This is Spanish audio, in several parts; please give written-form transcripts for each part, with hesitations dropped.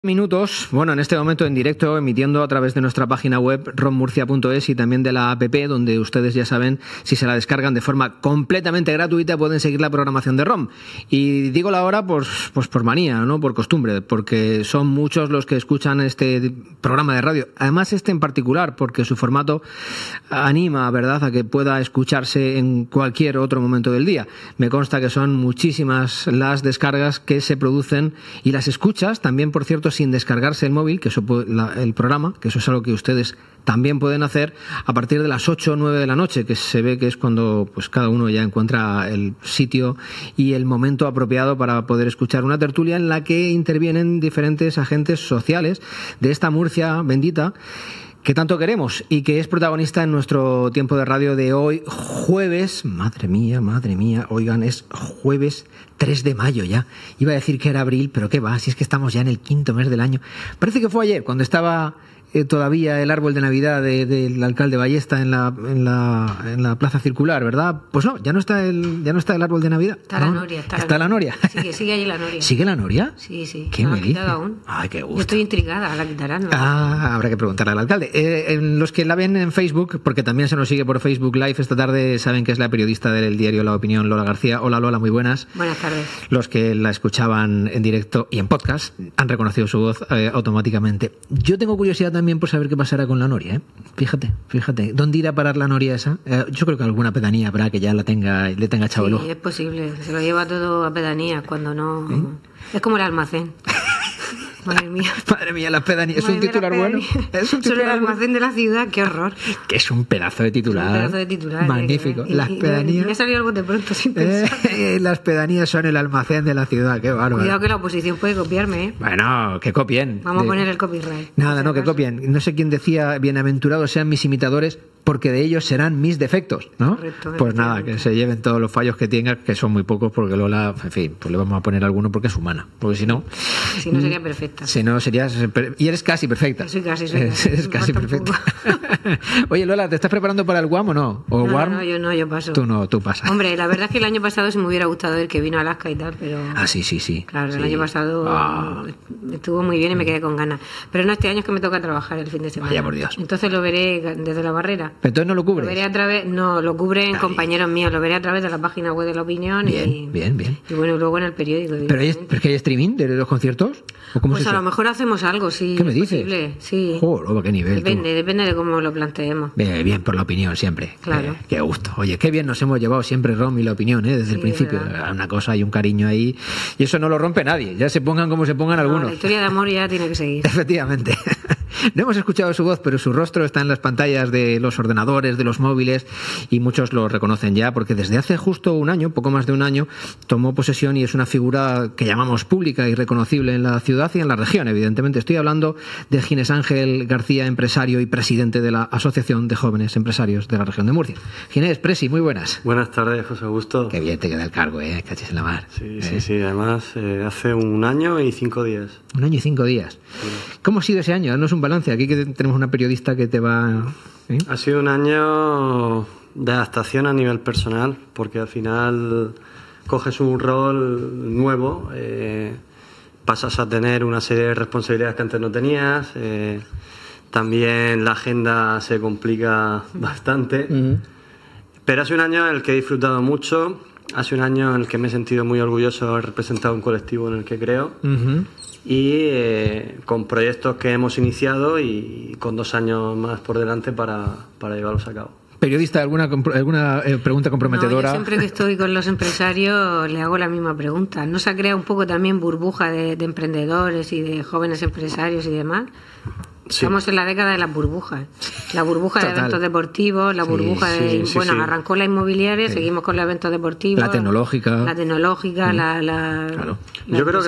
Minutos, bueno, en este momento en directo, emitiendo a través de nuestra página web rommurcia.es y también de la app, donde ustedes ya saben, si se la descargan de forma completamente gratuita, pueden seguir la programación de ROM. Y digo la hora pues por manía, no por costumbre, porque son muchos los que escuchan este programa de radio. Además este en particular, porque su formato anima, ¿verdad?, a que pueda escucharse en cualquier otro momento del día. Me consta que son muchísimas las descargas que se producen y las escuchas, también, por cierto, sin descargarse el móvil, que eso el programa, que eso es algo que ustedes también pueden hacer a partir de las 8 o 9 de la noche, que se ve que es cuando pues cada uno ya encuentra el sitio y el momento apropiado para poder escuchar una tertulia en la que intervienen diferentes agentes sociales de esta Murcia bendita que tanto queremos y que es protagonista en nuestro tiempo de radio de hoy, jueves, madre mía, oigan, es jueves 3 de mayo ya. Iba a decir que era abril, pero qué va, si es que estamos ya en el quinto mes del año. Parece que fue ayer, cuando estaba todavía el árbol de Navidad del alcalde Ballesta en la plaza circular, ¿verdad? Pues no, ya no está el árbol de Navidad. Está la noria. Está la noria. Sigue allí la noria. ¿Sigue la noria? Sí. ¿Qué me dices? Aún. Ay, qué gusto. Yo estoy intrigada, la quitarán, ¿no? Habrá que preguntarle al alcalde. Los que la ven en Facebook, porque también se nos sigue por Facebook Live esta tarde, saben que es la periodista del diario La Opinión, Lola García. Hola Lola, muy buenas. Buenas tardes. Los que la escuchaban en directo y en podcast han reconocido su voz automáticamente. Yo tengo curiosidad también por saber qué pasará con la noria, ¿eh? Fíjate. ¿Dónde irá a parar la noria esa? Yo creo que alguna pedanía habrá que ya le tenga echado el ojo. Sí, es posible. Se lo lleva todo a pedanía cuando no... ¿Eh? Es como el almacén. Madre mía, las pedanías. Es un titular bueno. Sobre el almacén de la ciudad, qué horror. Que es un pedazo de titular. Magnífico. Las pedanías. Me ha salido algo de pronto sin pensar. Las pedanías son el almacén de la ciudad, qué bárbaro. Cuidado que la oposición puede copiarme, ¿eh? Bueno, que copien. Vamos a poner el copyright. Nada, no, que copien. No sé quién decía, bienaventurados sean mis imitadores, porque de ellos serán mis defectos, ¿no? Correcto, pues nada, que se lleven todos los fallos que tenga, que son muy pocos, porque Lola, en fin, pues le vamos a poner alguno porque es humana, porque si no sería perfecta. Si no serías, y eres casi perfecta. Soy casi. Eres casi perfecta. Oye, Lola, ¿te estás preparando para el WAM o no? ¿O WARM? No, yo paso. Tú pasas. Hombre, la verdad es que el año pasado sí me hubiera gustado el que vino a Alaska y tal, pero... Sí. Claro, sí. El año pasado estuvo muy bien y me quedé con ganas. Pero no, este año es que me toca trabajar el fin de semana. Vaya por Dios. Entonces lo veré desde la barrera. ¿Pero entonces no lo cubres? Lo veré a través... No, lo cubren compañeros míos. Lo veré a través de la página web de La Opinión. Bien. Y bueno, luego en el periódico. ¿Pero es que hay streaming de los conciertos? ¿O cómo pues a lo mejor hacemos algo, sí. ¿Qué me dices? Posible, sí. Joder, ¿qué nivel? Depende de cómo lo planteemos. Bien, por La Opinión siempre. Claro. Qué gusto. Oye, qué bien nos hemos llevado siempre Rom y La Opinión, desde el principio. Una cosa y un cariño ahí. Y eso no lo rompe nadie. Ya se pongan como se pongan algunos. La historia de amor ya tiene que seguir. Efectivamente. No hemos escuchado su voz, pero su rostro está en las pantallas de los ordenadores, de los móviles, y muchos lo reconocen ya, porque desde hace justo un año, poco más de un año, tomó posesión y es una figura que llamamos pública y reconocible en la ciudad y en la región, evidentemente. Estoy hablando de Ginés Ángel García, empresario y presidente de la Asociación de Jóvenes Empresarios de la región de Murcia. Ginés, Presi, muy buenas. Buenas tardes, José Augusto. Qué bien te queda el cargo, cachis en la mar. Sí, además hace un año y 5 días. Un año y 5 días. Sí. ¿Cómo ha sido ese año? Danos un balance. Aquí que tenemos una periodista que te va... Ha sido un año de adaptación a nivel personal, porque al final coges un rol nuevo, pasas a tener una serie de responsabilidades que antes no tenías, también la agenda se complica bastante, pero ha sido un año en el que he disfrutado mucho, ha sido un año en el que me he sentido muy orgulloso de haber representado un colectivo en el que creo. Y con proyectos que hemos iniciado y con 2 años más por delante para llevarlos a cabo. ¿Periodista, alguna pregunta comprometedora? No, yo siempre que estoy con los empresarios le hago la misma pregunta. ¿No se ha creado un poco también burbuja de emprendedores y de jóvenes empresarios y demás? Sí. Estamos en la década de las burbujas. La burbuja de eventos deportivos, la burbuja de... arrancó la inmobiliaria, seguimos con los eventos deportivos. La tecnológica. Claro. Yo creo que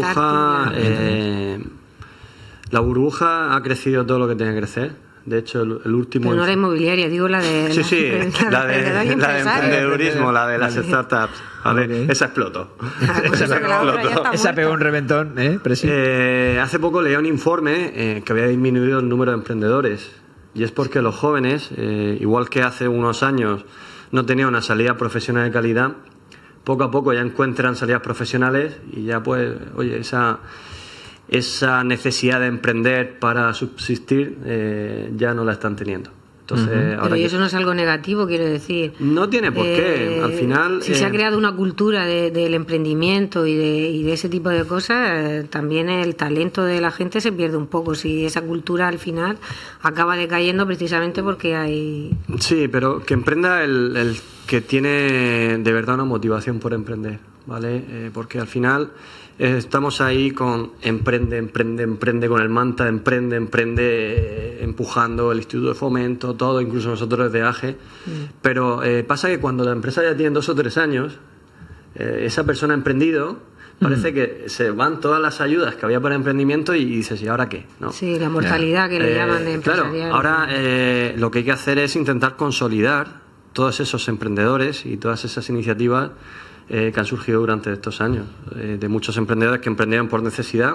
la burbuja ha crecido todo lo que tenía que crecer. De hecho, el último... Pero no la inmobiliaria, digo la de... la de emprendedurismo, la de las startups. Esa explotó. Esa pegó un reventón, hace poco leí un informe que había disminuido el número de emprendedores. Y es porque los jóvenes, igual que hace unos años no tenían una salida profesional de calidad, poco a poco ya encuentran salidas profesionales y ya pues, oye, esa necesidad de emprender para subsistir ya no la están teniendo. Entonces, pero ¿y eso no es algo negativo, quiero decir? No tiene por qué. Al final, si se ha creado una cultura del emprendimiento y de ese tipo de cosas, también el talento de la gente se pierde un poco. Si esa cultura al final acaba decayendo precisamente porque hay... Sí, pero que emprenda el que tiene de verdad una motivación por emprender, ¿vale? Porque al final estamos ahí con emprende con el manta, emprende, empujando el Instituto de Fomento, todo, incluso nosotros desde AGE. Pero pasa que cuando la empresa ya tiene 2 o 3 años, esa persona ha emprendido, parece que se van todas las ayudas que había para emprendimiento y dices, ¿y ahora qué? ¿No? Sí, la mortalidad que le llaman de empresarial. Claro, ahora lo que hay que hacer es intentar consolidar todos esos emprendedores y todas esas iniciativas que han surgido durante estos años, de muchos emprendedores que emprendieron por necesidad.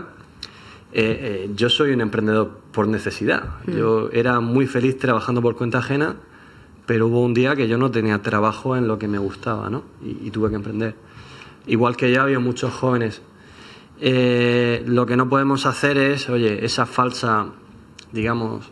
Yo soy un emprendedor por necesidad. Yo era muy feliz trabajando por cuenta ajena, pero hubo un día que yo no tenía trabajo en lo que me gustaba, ¿no? Y tuve que emprender. Igual que ya había muchos jóvenes. Lo que no podemos hacer es, esa falsa, digamos,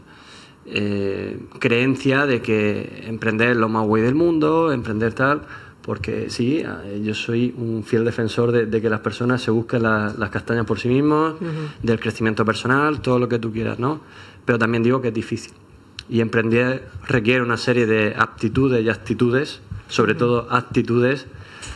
creencia de que emprender es lo más guay del mundo, emprender tal... Porque sí, yo soy un fiel defensor de que las personas se busquen las castañas por sí mismos, del crecimiento personal, todo lo que tú quieras, ¿no? Pero también digo que es difícil. Y emprender requiere una serie de aptitudes y actitudes, sobre todo actitudes,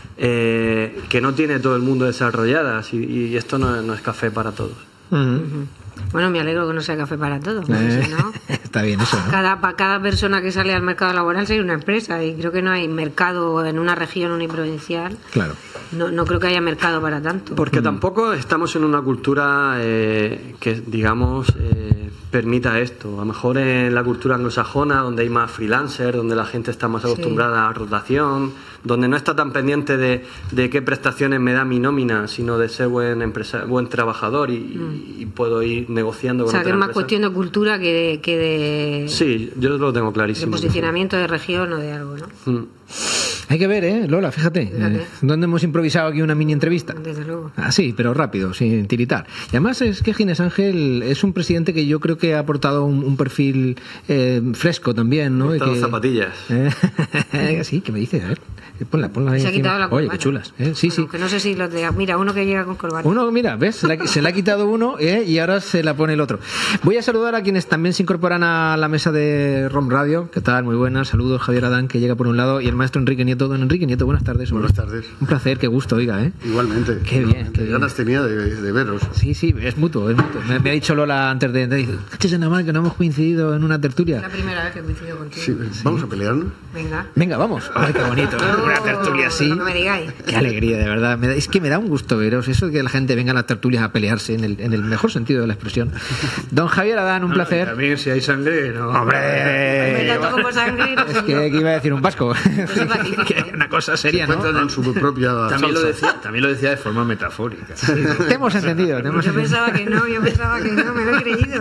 que no tiene todo el mundo desarrolladas. Y esto no es café para todos. Bueno, me alegro que no sea café para todos. Si no, está bien eso, ¿no? Cada persona que sale al mercado laboral sería una empresa, y creo que no hay mercado en una región uniprovincial. Claro. No creo que haya mercado para tanto. Porque tampoco estamos en una cultura que, digamos, permita esto. A lo mejor en la cultura anglosajona, donde hay más freelancers, donde la gente está más acostumbrada a rotación, donde no está tan pendiente de qué prestaciones me da mi nómina, sino de ser buen trabajador y puedo ir negociando con otra empresa. O sea, que es más cuestión de cultura que de... Sí, yo lo tengo clarísimo. De posicionamiento de región o de algo, ¿no? Hay que ver, Lola, fíjate. ¿Dónde hemos improvisado aquí una mini entrevista? Desde luego. Sí, pero rápido, sin tiritar. Y además es que Ginés Ángel es un presidente que yo creo que ha aportado un perfil fresco también, ¿no? Zapatillas. Sí, ¿qué me dices? A ver, ponla ahí. Se ha quitado la corbata. Oye, qué chulas. Sí, sí. Que no sé si los de... Mira, uno que llega con corbata. Uno, mira, ¿ves? Se le ha quitado uno y ahora se la pone el otro. Voy a saludar a quienes también se incorporan a la mesa de ROM Radio. ¿Qué tal? Muy buenas. Saludos, Javier Adán, que llega por un lado, y el maestro Enrique Nieto. Don Enrique Nieto, buenas tardes. Buenas tardes. Un placer, qué gusto, oiga, Igualmente. Qué bien. Qué ganas tenía de veros. Sí, es mutuo. Me ha dicho Lola antes de decir, es nada mal que no hemos coincidido en una tertulia. Es la primera vez que coincido contigo. Sí, ¿vamos a pelearnos? Venga, vamos. Ay, qué bonito. Una tertulia así. No me digáis. Qué alegría, de verdad. Es que me da un gusto veros. Eso de que la gente venga a las tertulias a pelearse en el mejor sentido de la expresión. Don Javier Adán, un placer. También, si hay sangre, no. ¡Hombre! Me toco por sangre. No es que iba a decir un vasco. Que una cosa seria, ¿no? En su propia También lo decía de forma metafórica. Sí, te hemos entendido. Yo pensaba que no, me lo he creído.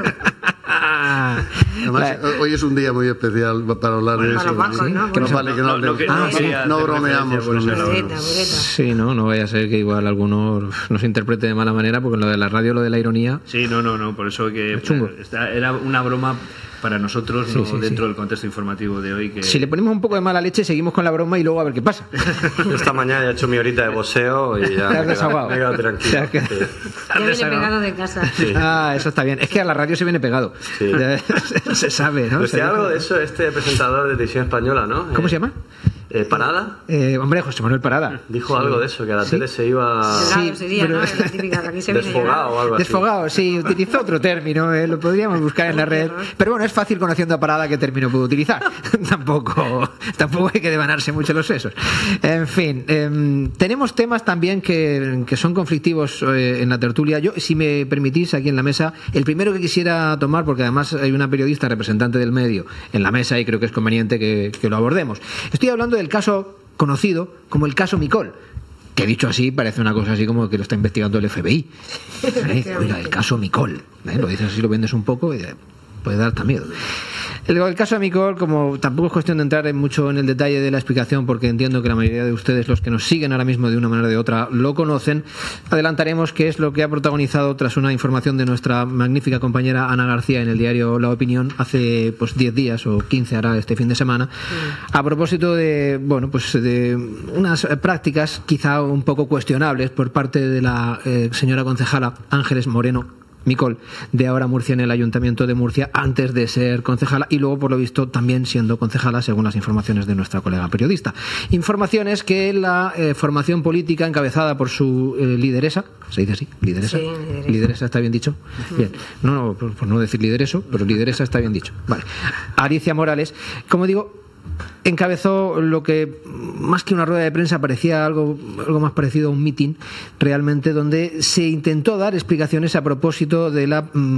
Además, hoy es un día muy especial para hablar de eso. Vascos, ¿no? Que no vale que no bromeamos. Sí, no vaya a ser que igual alguno nos interprete de mala manera, porque lo de la radio, lo de la ironía. Sí, no, por eso que era una broma para nosotros, dentro del contexto informativo de hoy. Que... Si le ponemos un poco de mala leche, seguimos con la broma y luego a ver qué pasa. Esta mañana ya he hecho mi horita de boxeo y ya me he quedado tranquilo. Ya viene pegado de casa. Sí. Eso está bien. Es que a la radio se viene pegado. Sí. Se sabe, ¿no? Decía algo de eso este presentador de Televisión Española, ¿no? ¿Cómo se llama? ¿Parada? Hombre, José Manuel Parada. Dijo algo de eso, que a la tele se iba... Sí, sería, pero... ¿no? La típica, aquí se desfogado o algo así. Desfogado, sí, utilizó otro término, lo podríamos buscar en la red. Pero bueno, es fácil conociendo a Parada qué término puedo utilizar. Tampoco hay que devanarse mucho los sesos. En fin, tenemos temas también que son conflictivos en la tertulia. Yo, si me permitís, aquí en la mesa, el primero que quisiera tomar, porque además hay una periodista representante del medio en la mesa y creo que es conveniente que lo abordemos. Estoy hablando del caso conocido como el caso Micol, que dicho así parece una cosa así como que lo está investigando el FBI. Oiga, el caso Micol, lo dices así, lo vendes un poco y puede dar hasta miedo. El caso de Micol, como tampoco es cuestión de entrar mucho en el detalle de la explicación, porque entiendo que la mayoría de ustedes, los que nos siguen ahora mismo de una manera o de otra, lo conocen, adelantaremos qué es lo que ha protagonizado tras una información de nuestra magnífica compañera Ana García en el diario La Opinión hace 10 días o 15 hará este fin de semana, a propósito de de unas prácticas quizá un poco cuestionables por parte de la señora concejala Ángeles Moreno Micol, de Ahora Murcia, en el Ayuntamiento de Murcia, antes de ser concejala y luego, por lo visto, también siendo concejala, según las informaciones de nuestra colega periodista. Informaciones que la formación política encabezada por su lideresa, ¿se dice así? ¿Lideresa? Sí, ¿Lideresa está bien dicho? Bien. No, por no decir lidereso, pero lideresa está bien dicho. Vale. Alicia Morales, como digo, encabezó lo que más que una rueda de prensa parecía algo más parecido a un meeting realmente, donde se intentó dar explicaciones a propósito de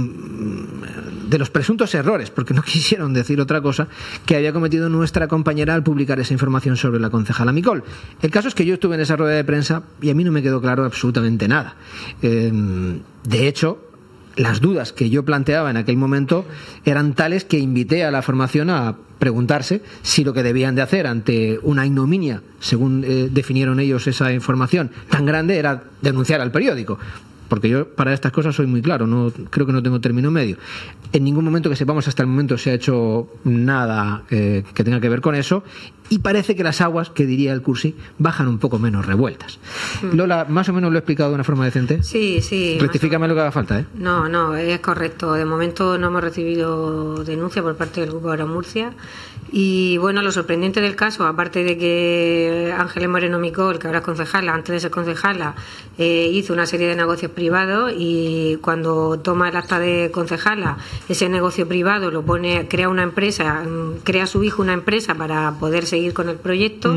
los presuntos errores, porque no quisieron decir otra cosa, que había cometido nuestra compañera al publicar esa información sobre la concejala Micol. El caso es que yo estuve en esa rueda de prensa y a mí no me quedó claro absolutamente nada. De hecho, las dudas que yo planteaba en aquel momento eran tales que invité a la formación a preguntarse si lo que debían de hacer ante una ignominia, según definieron ellos esa información, tan grande, era denunciar al periódico. Porque yo para estas cosas soy muy claro, creo que no tengo término medio. En ningún momento que sepamos hasta el momento se ha hecho nada que tenga que ver con eso, y parece que las aguas, que diría el Cursi, bajan un poco menos revueltas. Lola, ¿más o menos lo he explicado de una forma decente? Sí. Rectifícame lo que haga falta, ¿eh? No, es correcto. De momento no hemos recibido denuncia por parte del Grupo Ahora Murcia. Y bueno, lo sorprendente del caso, aparte de que Ángeles Moreno Micol, que ahora es concejala, antes de ser concejala, hizo una serie de negocios privados, y cuando toma el acta de concejala, ese negocio privado lo pone, crea una empresa, crea a su hijo una empresa para poder seguir con el proyecto.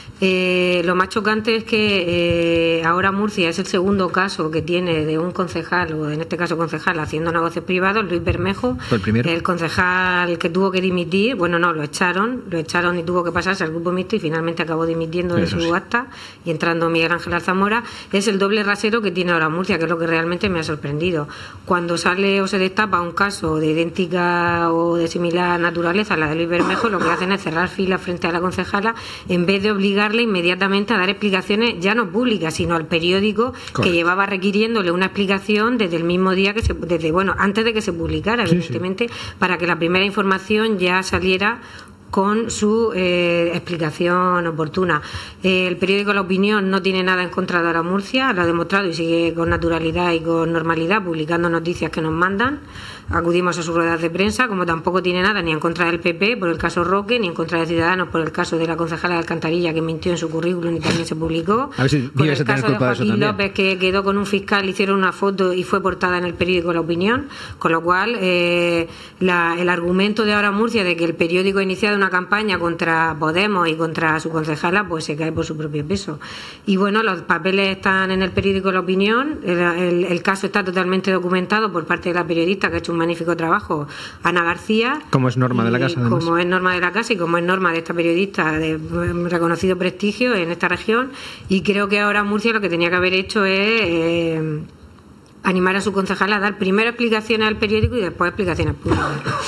Lo más chocante es que ahora Murcia es el segundo caso que tiene de un concejal, o en este caso concejal, haciendo negocios privados. Luis Bermejo, el concejal que tuvo que dimitir, lo echaron y tuvo que pasarse al grupo mixto, y finalmente acabó dimitiendo de su acta y entrando Miguel Ángel Alzamora. Es el doble rasero que tiene ahora Murcia, que es lo que realmente me ha sorprendido. Cuando sale o se destapa un caso de idéntica o de similar naturaleza a la de Luis Bermejo, lo que hacen es cerrar filas frente a la concejala, en vez de obligarle inmediatamente a dar explicaciones, ya no públicas, sino al periódico. Correcto. Que llevaba requiriéndole una explicación desde el mismo día antes de que se publicara, evidentemente, para que la primera información ya saliera con su explicación oportuna. El periódico La Opinión no tiene nada en contra de Ahora Murcia, lo ha demostrado y sigue con naturalidad y con normalidad publicando noticias que nos mandan. Acudimos a sus ruedas de prensa, como tampoco tiene nada ni en contra del PP por el caso Roque, ni en contra de Ciudadanos por el caso de la concejala de Alcantarilla, que mintió en su currículum y también se publicó. A ver si con el caso de Joaquín López, que quedó con un fiscal, hicieron una foto y fue portada en el periódico La Opinión, con lo cual el argumento de Ahora Murcia de que el periódico ha iniciado una campaña contra Podemos y contra su concejala, pues se cae por su propio peso. Y bueno, los papeles están en el periódico La Opinión, el caso está totalmente documentado por parte de la periodista, que ha hecho un magnífico trabajo, Ana García. Como es norma de la casa, además. Como es norma de la casa y como es norma de esta periodista de reconocido prestigio en esta región. Y creo que ahora Murcia lo que tenía que haber hecho es animar a su concejala a dar primero explicaciones al periódico y después explicaciones públicas.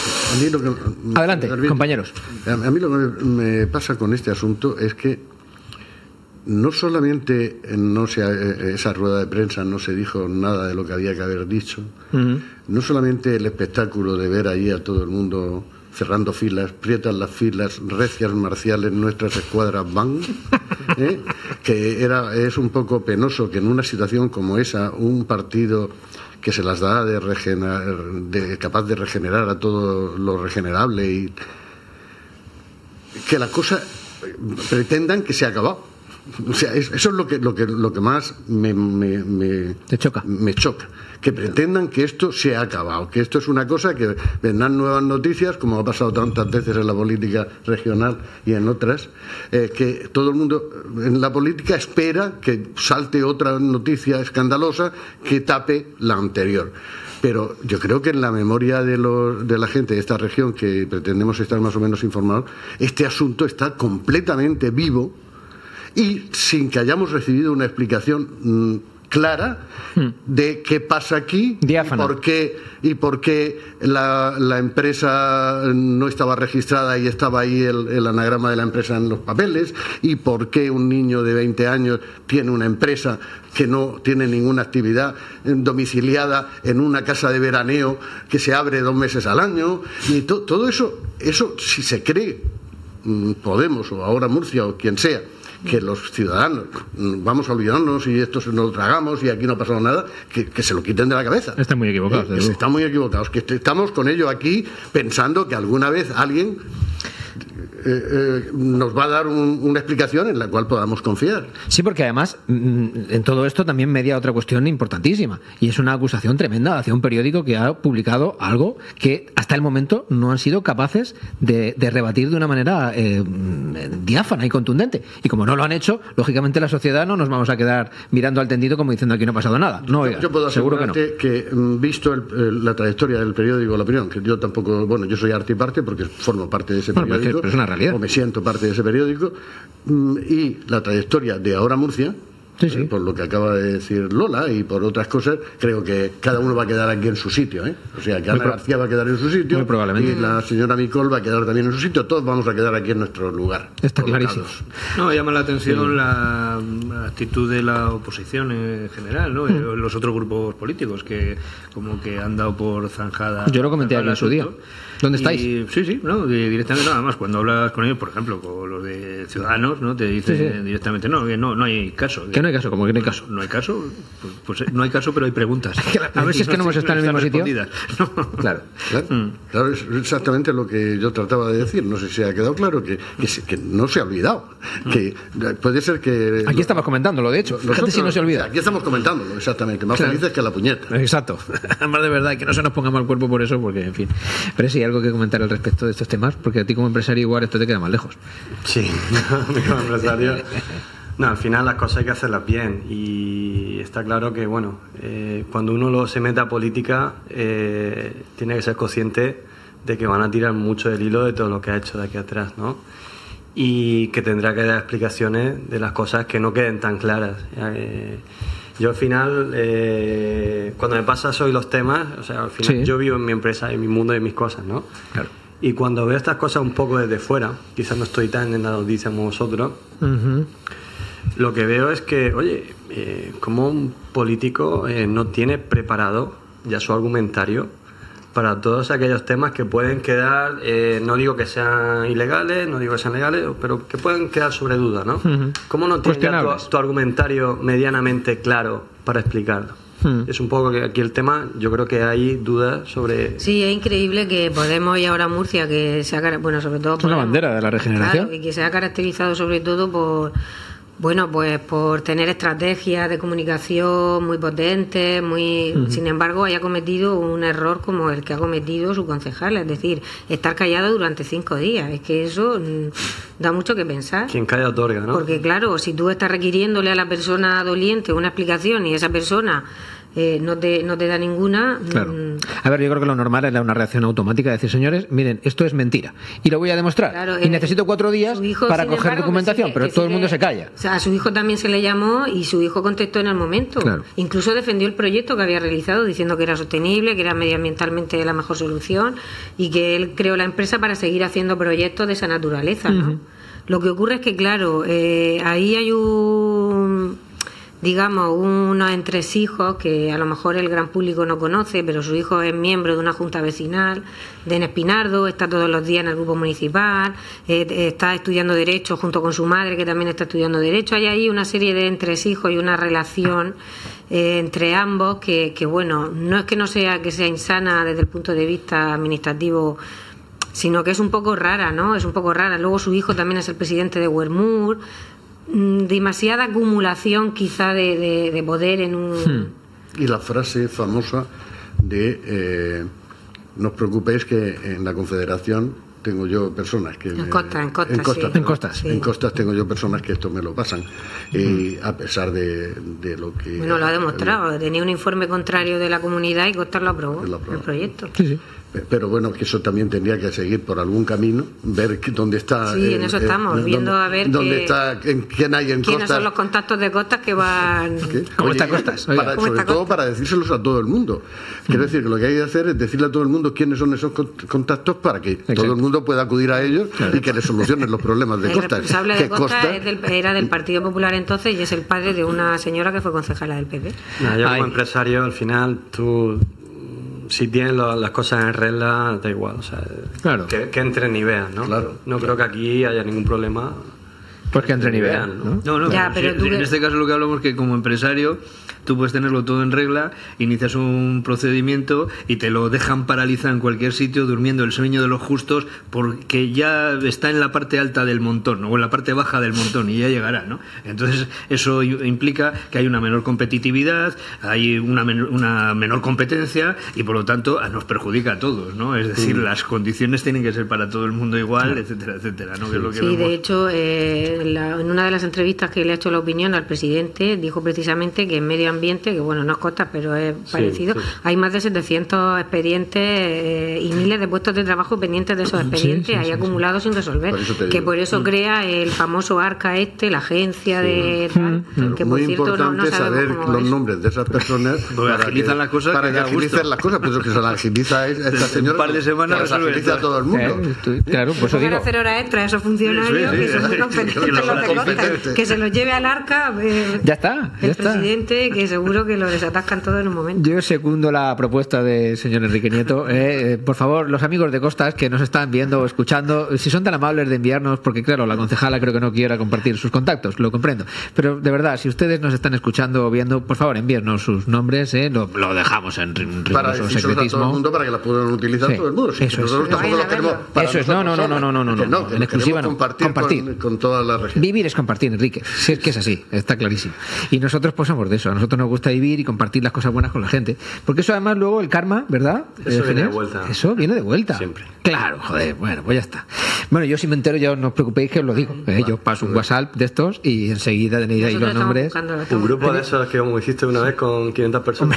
Adelante, compañeros. A mí lo que me pasa con este asunto es que no solamente esa rueda de prensa no se dijo nada de lo que había que haber dicho, no solamente el espectáculo de ver allí a todo el mundo cerrando filas, prietas las filas, recias marciales, nuestras escuadras van, que es un poco penoso que en una situación como esa, un partido que se las da capaz de regenerar a todo lo regenerable, y que las cosas pretendan que se ha acabado. O sea, eso es lo que más ¿te choca? Me choca, que pretendan que esto se ha acabado, que esto es una cosa que vendrán nuevas noticias, como ha pasado tantas veces en la política regional y en otras, que todo el mundo en la política espera que salte otra noticia escandalosa que tape la anterior. Pero yo creo que en la memoria de la gente de esta región, que pretendemos estar más o menos informados, este asunto está completamente vivo, y sin que hayamos recibido una explicación clara de qué pasa aquí, diáfana, y por qué la empresa no estaba registrada y estaba ahí el anagrama de la empresa en los papeles, y por qué un niño de 20 años tiene una empresa que no tiene ninguna actividad domiciliada en una casa de veraneo que se abre 2 meses al año, y todo eso si se cree Podemos o ahora Murcia o quien sea, que los ciudadanos vamos a olvidarnos y esto nos lo tragamos y aquí no ha pasado nada, que se lo quiten de la cabeza. Están muy equivocados. Están muy equivocados, que estamos con ello aquí pensando que alguna vez alguien nos va a dar una explicación en la cual podamos confiar. Sí, porque además en todo esto también media otra cuestión importantísima, y es una acusación tremenda hacia un periódico que ha publicado algo que hasta el momento no han sido capaces de rebatir de una manera diáfana y contundente, y como no lo han hecho, lógicamente la sociedad no nos vamos a quedar mirando al tendido como diciendo aquí no ha pasado nada. No, oiga, yo puedo asegurarte que visto la trayectoria del periódico La Opinión, que yo tampoco, yo soy arte y parte porque formo parte de ese periódico, pero es una realidad, o me siento parte de ese periódico, y la trayectoria de Ahora Murcia, sí. Por lo que acaba de decir Lola y por otras cosas, creo que cada uno va a quedar aquí en su sitio, O sea, que Ana García va a quedar en su sitio, muy probablemente, y la señora Micol va a quedar también en su sitio. Todos vamos a quedar aquí en nuestro lugar. Está clarísimo. No, llama la atención la actitud de la oposición en general, ¿no? Los otros grupos políticos que como que han dado por zanjada. Yo lo comenté aquí en su día. ¿Dónde estáis? Sí, no, directamente nada más. Cuando hablas con ellos, por ejemplo, con los de Ciudadanos, ¿no? Te dicen directamente, no hay caso. Que no hay caso, como que no hay caso. No hay caso, pues no hay caso, pero hay preguntas. A ver si es que no hemos estado en el mismo sitio. Claro, es exactamente lo que yo trataba de decir. No sé si ha quedado claro que no se ha olvidado. Que puede ser que... Aquí estamos comentándolo, de hecho. Fíjate si no se olvida. Aquí estamos comentándolo, exactamente. Más felices que la puñeta. Exacto. Además, de verdad, que no se nos ponga mal cuerpo por eso, porque, en fin. Pero sí, algo que comentar al respecto de estos temas, porque a ti como empresario igual esto te queda más lejos. Sí, como empresario... No, al final las cosas hay que hacerlas bien, y está claro que, cuando uno se mete a política, tiene que ser consciente de que van a tirar mucho del hilo de todo lo que ha hecho de aquí atrás, ¿no? Y que tendrá que dar explicaciones de las cosas que no queden tan claras. Yo al final, cuando me pasa hoy los temas, al final yo vivo en mi empresa, en mi mundo y en mis cosas, ¿no? Claro. Y cuando veo estas cosas un poco desde fuera, quizás no estoy tan en la noticia como vosotros, lo que veo es que, como un político no tiene preparado ya su argumentario para todos aquellos temas que pueden quedar, no digo que sean ilegales, no digo que sean legales, pero que pueden quedar sobre duda, ¿no? ¿Cómo no tienes ya tu argumentario medianamente claro para explicarlo? Es un poco que aquí el tema, yo creo que hay dudas sobre... Sí, es increíble que Podemos y Ahora Murcia, que se ha, sobre todo por una bandera de la regeneración, claro, y que se ha caracterizado sobre todo por por tener estrategias de comunicación muy potentes, sin embargo haya cometido un error como el que ha cometido su concejal, es decir, estar callado durante 5 días. Es que eso da mucho que pensar. Quien calla otorga, ¿no? Porque claro, si tú estás requiriéndole a la persona doliente una explicación y esa persona no te da ninguna. Claro. A ver, yo creo que lo normal era una reacción automática de decir, señores, miren, esto es mentira y lo voy a demostrar. Claro, y necesito 4 días para coger documentación, pero todo el mundo se calla. O sea, a su hijo también se le llamó y su hijo contestó en el momento. Claro. Incluso defendió el proyecto que había realizado diciendo que era sostenible, que era medioambientalmente la mejor solución y que él creó la empresa para seguir haciendo proyectos de esa naturaleza, ¿no? Lo que ocurre es que, claro, ahí hay unos entresijos que a lo mejor el gran público no conoce, pero su hijo es miembro de una junta vecinal de Espinardo, está todos los días en el grupo municipal, está estudiando Derecho junto con su madre, que también está estudiando Derecho. Hay ahí una serie de entresijos y una relación entre ambos que bueno, no es que no sea que sea insana desde el punto de vista administrativo, sino que es un poco rara, ¿no? Es un poco rara. Luego su hijo también es el presidente de Wermur. Demasiada acumulación quizá de poder en un... Y la frase famosa de no os preocupéis que en la Confederación tengo yo personas que... En costas tengo yo personas que esto me lo pasan. A pesar de lo que... Bueno, lo ha demostrado. Tenía un informe contrario de la comunidad y Costas lo aprobó, el proyecto. Sí. Pero bueno, que eso también tendría que seguir por algún camino, ver dónde está... Sí, en eso estamos, viendo a ver quién hay en quiénes Costas. son los contactos de Costas que van... ¿Cómo está Costas? Sobre todo para decírselos a todo el mundo. Quiero decir que lo que hay que hacer es decirle a todo el mundo quiénes son esos contactos para que todo el mundo pueda acudir a ellos y que le solucionen los problemas de Costas. El responsable de Costas era del Partido Popular entonces y es el padre de una señora que fue concejala del PP. Yo como empresario, al final, tú... Si tienes las cosas en regla, da igual, o sea, claro. que entren y vean, ¿no? Claro. No creo que aquí haya ningún problema. Pues que entren y vean, ¿no? No, Ya, pero en este caso lo que hablamos es que como empresario tú puedes tenerlo todo en regla, inicias un procedimiento y te lo dejan paralizado en cualquier sitio durmiendo el sueño de los justos porque ya está en la parte alta del montón, ¿no? O en la parte baja del montón y ya llegará, ¿no? Entonces eso implica que hay una menor competitividad, hay una menor competencia y por lo tanto nos perjudica a todos, ¿no? Es decir, las condiciones tienen que ser para todo el mundo igual, etcétera, etcétera, ¿no? Que es lo que Sí, vemos. de hecho, en una de las entrevistas que le ha hecho La Opinión al presidente, dijo precisamente que en medio ambiente, que bueno, no es Costas, pero es parecido, hay más de 700 expedientes y miles de puestos de trabajo pendientes de esos expedientes ahí acumulados sin resolver, que por eso crea el famoso ARCA la agencia de tal, que por muy cierto importante no saber cómo los es. nombres de esas personas Porque agilizan las cosas, para que que da gusto. agilicen las cosas, pues que se las agiliza esta señora, un par de semanas que las resuelve agiliza a todo el mundo. Claro, pues eso Pongan a digo. hacer horas extras a esos funcionarios Sí, que son muy que competentes, los los de competentes. Costas, que se los lleve al ARCA Ya está, el presidente, que seguro que lo desatascan todo en un momento. Yo segundo la propuesta del señor Enrique Nieto. Por favor, los amigos de Costas que nos están viendo o escuchando, si son tan amables de enviarnos, porque claro, la concejala creo que no quiera compartir sus contactos, lo comprendo. Pero de verdad, si ustedes nos están escuchando o viendo, por favor, envíennos sus nombres, lo dejamos en Para riguroso decirlo a todo el secretismo. mundo para que las puedan utilizar Sí, todo el mundo. Sí, eso es. nosotros tampoco lo queremos para Eso es, nosotros no, solos. en exclusiva no. Compartir con toda la región. Vivir es compartir, Enrique. Si es que es así, está clarísimo. Y nosotros pues somos de eso. A nosotros nos gusta vivir y compartir las cosas buenas con la gente. Porque eso además luego el karma, ¿verdad? Eso viene de vuelta. Eso viene de vuelta. Siempre. Claro, joder, bueno, pues ya está. Bueno, yo si me entero ya no os preocupéis que os lo digo. Yo paso un WhatsApp de estos y enseguida tenéis ahí los nombres. Un grupo de esos que como hiciste una vez con 500 personas.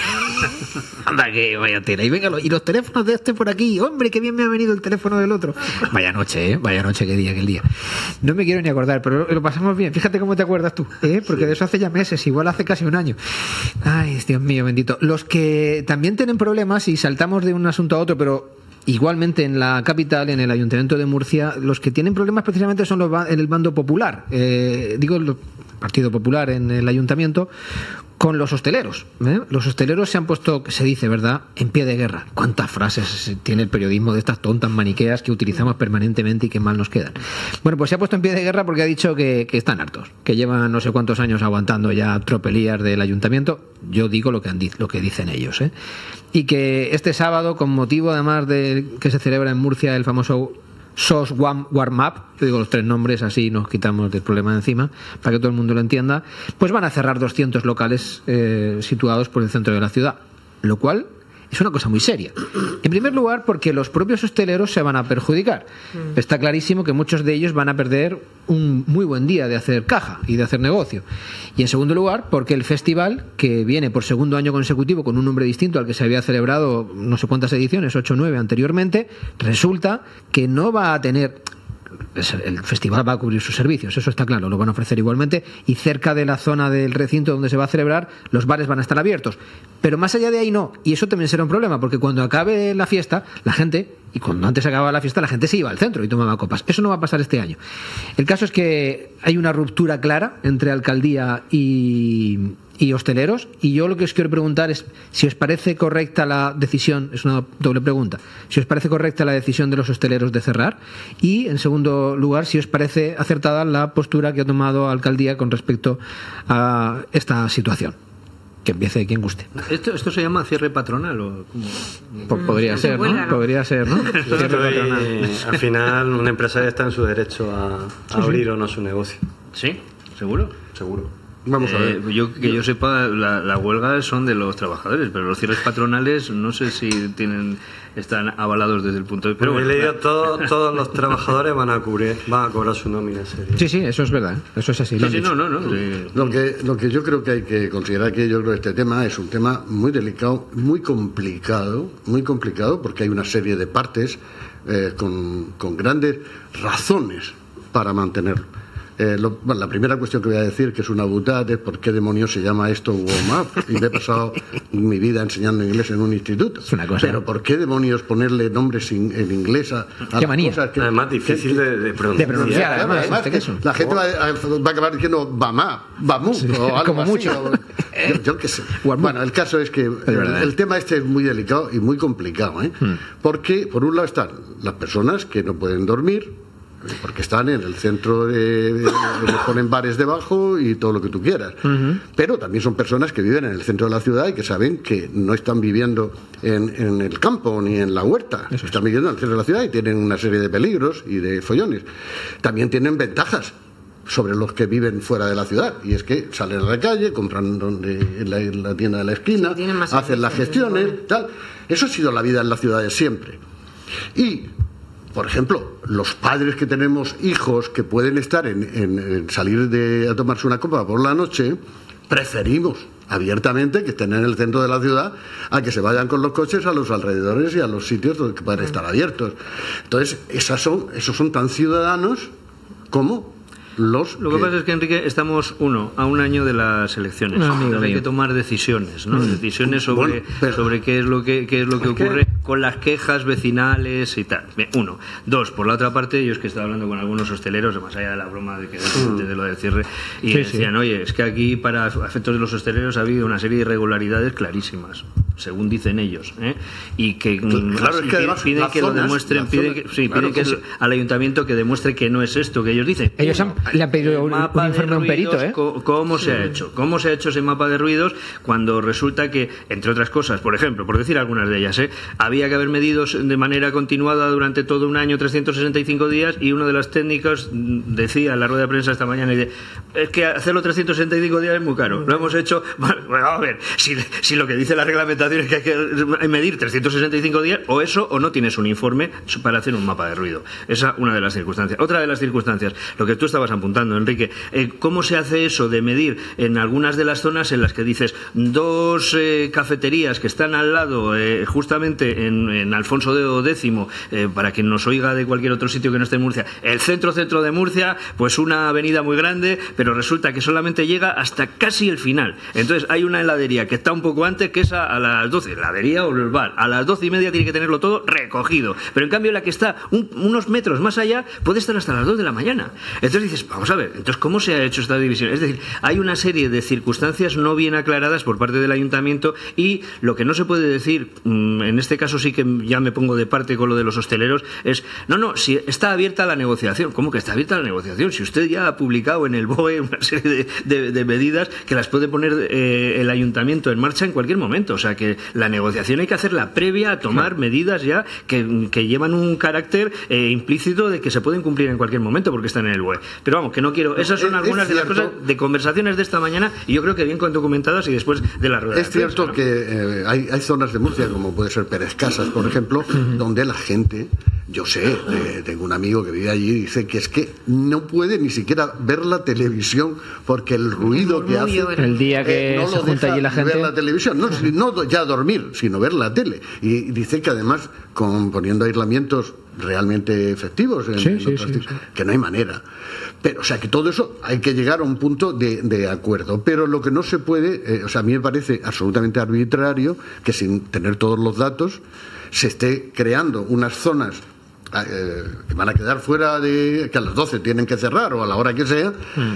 Anda que vaya tela. Y venga, y los teléfonos de este por aquí. Hombre, qué bien me ha venido el teléfono del otro. Vaya noche, vaya noche, qué día. No me quiero ni acordar, pero lo pasamos bien. Fíjate cómo te acuerdas tú, porque de eso hace ya meses, igual hace casi un año. Ay, Dios mío, bendito. Los que también tienen problemas y saltamos de un asunto a otro, pero igualmente en la capital, en el Ayuntamiento de Murcia, los que tienen problemas precisamente son en el bando popular. Digo, el Partido Popular en el Ayuntamiento, con los hosteleros. Los hosteleros se han puesto, se dice, ¿verdad?, en pie de guerra. ¿Cuántas frases tiene el periodismo de estas tontas maniqueas que utilizamos permanentemente y que mal nos quedan? Bueno, pues se ha puesto en pie de guerra porque ha dicho que están hartos, que llevan no sé cuántos años aguantando ya tropelías del ayuntamiento. Yo digo lo que dicen ellos, y que este sábado, con motivo además de que se celebra en Murcia el famoso SOS Warm Up, yo digo los 3 nombres, así nos quitamos del problema de encima, para que todo el mundo lo entienda, pues van a cerrar 200 locales situados por el centro de la ciudad, lo cual es una cosa muy seria. En primer lugar, porque los propios hosteleros se van a perjudicar. Está clarísimo que muchos de ellos van a perder un muy buen día de hacer caja y de hacer negocio. Y en segundo lugar, porque el festival, que viene por segundo año consecutivo con un nombre distinto al que se había celebrado no sé cuántas ediciones, 8 o 9 anteriormente, resulta que no va a tener... El festival va a cubrir sus servicios, eso está claro, lo van a ofrecer igualmente, y cerca de la zona del recinto donde se va a celebrar, los bares van a estar abiertos, pero más allá de ahí no, y eso también será un problema, porque cuando acabe la fiesta, la gente, y cuando antes acababa la fiesta, la gente se iba al centro y tomaba copas. Eso no va a pasar este año. El caso es que hay una ruptura clara entre alcaldía y hosteleros, y yo lo que os quiero preguntar es si os parece correcta la decisión, es una doble pregunta, si os parece correcta la decisión de los hosteleros de cerrar, y en segundo lugar, si os parece acertada la postura que ha tomado la alcaldía con respecto a esta situación. Que empiece quien guste. ¿Esto se llama cierre patronal o cómo? Podría ser, ¿no? Podría ser, ¿no? Al final, un empresario está en su derecho a abrir o no su negocio. ¿Sí? ¿Seguro? Seguro. Vamos a ver. Que yo sepa, la huelga son de los trabajadores, pero los cierres patronales no sé si están avalados desde el punto de vista. Pero he leído todos los trabajadores van a cobrar su nómina seria. Sí, eso es verdad, eso es así. Sí, no. Lo que yo creo que hay que considerar, que yo creo que este tema es un tema muy delicado, muy complicado, porque hay una serie de partes con grandes razones para mantenerlo. La primera cuestión que voy a decir, que es una butad, es por qué demonios se llama esto warm-up. Y me he pasado mi vida enseñando inglés en un instituto. Es una cosa. Pero ¿por qué demonios ponerle nombres en inglés a ¿Qué manía? cosas que... Además, difícil de pronunciar. De pronunciar, además, que la gente va a acabar diciendo Bamú, o algo como así, mucho. Yo qué sé. Bueno, el caso es que el tema este es muy delicado y muy complicado, porque por un lado están las personas que no pueden dormir, porque están en el centro les ponen bares debajo y todo lo que tú quieras. Pero también son personas que viven en el centro de la ciudad y que saben que no están viviendo en el campo ni en la huerta. Están viviendo en el centro de la ciudad y tienen una serie de peligros y de follones. También tienen ventajas sobre los que viven fuera de la ciudad, y es que salen a la calle, compran en la tienda de la esquina, hacen las gestiones, tal. Eso ha sido la vida en las ciudades siempre. Y por ejemplo, los padres que tenemos hijos que pueden estar en salir a tomarse una copa por la noche, preferimos abiertamente que estén en el centro de la ciudad a que se vayan con los coches a los alrededores y a los sitios donde pueden estar abiertos. Entonces, esos son tan ciudadanos como Lo que pasa es que, Enrique, estamos a un año de las elecciones. Hay que tomar decisiones, ¿no? Decisiones sobre qué es lo que ocurre con las quejas vecinales y tal. Bien, 1. 2, por la otra parte, yo es que estaba hablando con algunos hosteleros, más allá de la broma de lo del cierre, y decían, oye, es que aquí para efectos de los hosteleros ha habido una serie de irregularidades clarísimas, según dicen ellos, y que claro, es que además piden que lo demuestren, piden que al ayuntamiento que demuestre que no es esto que ellos dicen. Ellos le han pedido un informe a un perito, ¿Cómo se ha hecho? ¿Cómo se ha hecho ese mapa de ruidos cuando resulta que, entre otras cosas, por ejemplo, por decir algunas de ellas, había que haber medido de manera continuada durante todo un año 365 días y uno de los técnicos decía en la rueda de prensa esta mañana, y es que hacerlo 365 días es muy caro, lo hemos hecho, bueno, a ver, si lo que dice la reglamentación es que hay que medir 365 días, o eso o no tienes un informe para hacer un mapa de ruido. Esa es una de las circunstancias. Otra de las circunstancias, lo que tú estabas apuntando, Enrique, ¿cómo se hace eso de medir en algunas de las zonas en las que dices 2 cafeterías que están al lado, justamente en Alfonso X, para quien nos oiga de cualquier otro sitio que no esté en Murcia, el centro de Murcia, pues una avenida muy grande, pero resulta que solamente llega hasta casi el final. Entonces hay una heladería que está un poco antes, que es a las 12, heladería o el bar, a las 12:30 tiene que tenerlo todo recogido, pero en cambio la que está unos metros más allá puede estar hasta las 2 de la mañana. Entonces dices, vamos a ver, entonces ¿cómo se ha hecho esta división? Es decir, hay una serie de circunstancias no bien aclaradas por parte del ayuntamiento, y lo que no se puede decir, en este caso sí que ya me pongo de parte con lo de los hosteleros, es, no, si está abierta la negociación. ¿Cómo que está abierta la negociación? Si usted ya ha publicado en el BOE una serie de medidas que las puede poner el ayuntamiento en marcha en cualquier momento. O sea que la negociación hay que hacerla previa a tomar medidas ya que llevan un carácter implícito de que se pueden cumplir en cualquier momento porque están en el BOE. Pero vamos, que no quiero... Esas son algunas de las cosas de conversaciones de esta mañana, y yo creo que bien documentadas y después de la rueda. Es cierto, ¿no?, que hay zonas de Murcia, como puede ser Pérez Casas, por ejemplo, donde la gente, yo sé, tengo un amigo que vive allí y dice que es que no puede ni siquiera ver la televisión porque el ruido que hace... El día que no se lo junta allí la gente... ver la televisión, no ya dormir, sino ver la tele. Y dice que además, poniendo aislamientos realmente efectivos, que no hay manera. Pero, o sea, que todo eso hay que llegar a un punto de acuerdo. Pero lo que no se puede, a mí me parece absolutamente arbitrario que sin tener todos los datos se esté creando unas zonas que van a quedar fuera que a las 12 tienen que cerrar o a la hora que sea,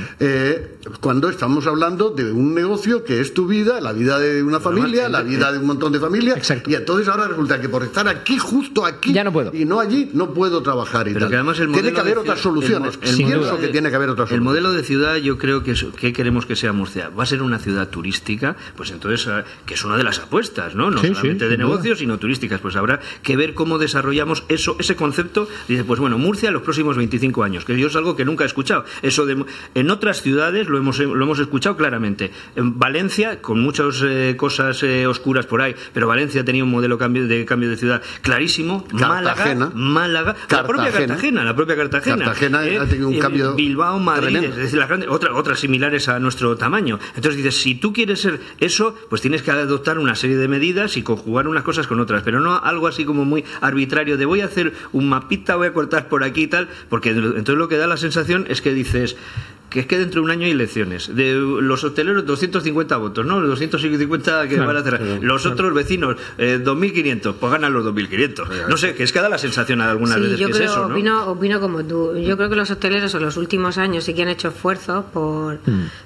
cuando estamos hablando de un negocio que es tu vida, la vida de una familia, la vida de un montón de familias. Exacto. Y entonces ahora resulta que por estar aquí, justo aquí, ya no puedo, y no allí, no puedo trabajar y pero tal. Que además tiene que haber otras soluciones. Pienso que tiene que haber otras soluciones. El modelo de ciudad, yo creo que queremos que sea Murcia. Va a ser una ciudad turística, pues entonces, que es una de las apuestas, no solamente de negocios, sino turísticas. Pues habrá que ver cómo desarrollamos ese concepto concepto, dice, pues bueno, Murcia los próximos 25 años, que yo es algo que nunca he escuchado. Eso en otras ciudades lo hemos escuchado claramente. En Valencia, con muchas cosas oscuras por ahí, pero Valencia tenía un modelo de cambio de ciudad clarísimo. Málaga, la propia Cartagena ha tenido un cambio Bilbao, Madrid, tremendo. es decir, otras similares a nuestro tamaño. Entonces dices, si tú quieres ser eso, pues tienes que adoptar una serie de medidas y conjugar unas cosas con otras, pero no algo así como muy arbitrario de voy a hacer un mapita, voy a cortar por aquí y tal, porque entonces lo que da la sensación es que dices que es que dentro de un año hay elecciones. De los hosteleros, 250 votos, ¿no? Los 250 que van a cerrar. Los otros vecinos, 2.500, pues ganan los 2.500. No sé, que es que da la sensación algunas veces que es eso, ¿no? Opino como tú. Yo creo que los hosteleros en los últimos años sí que han hecho esfuerzos por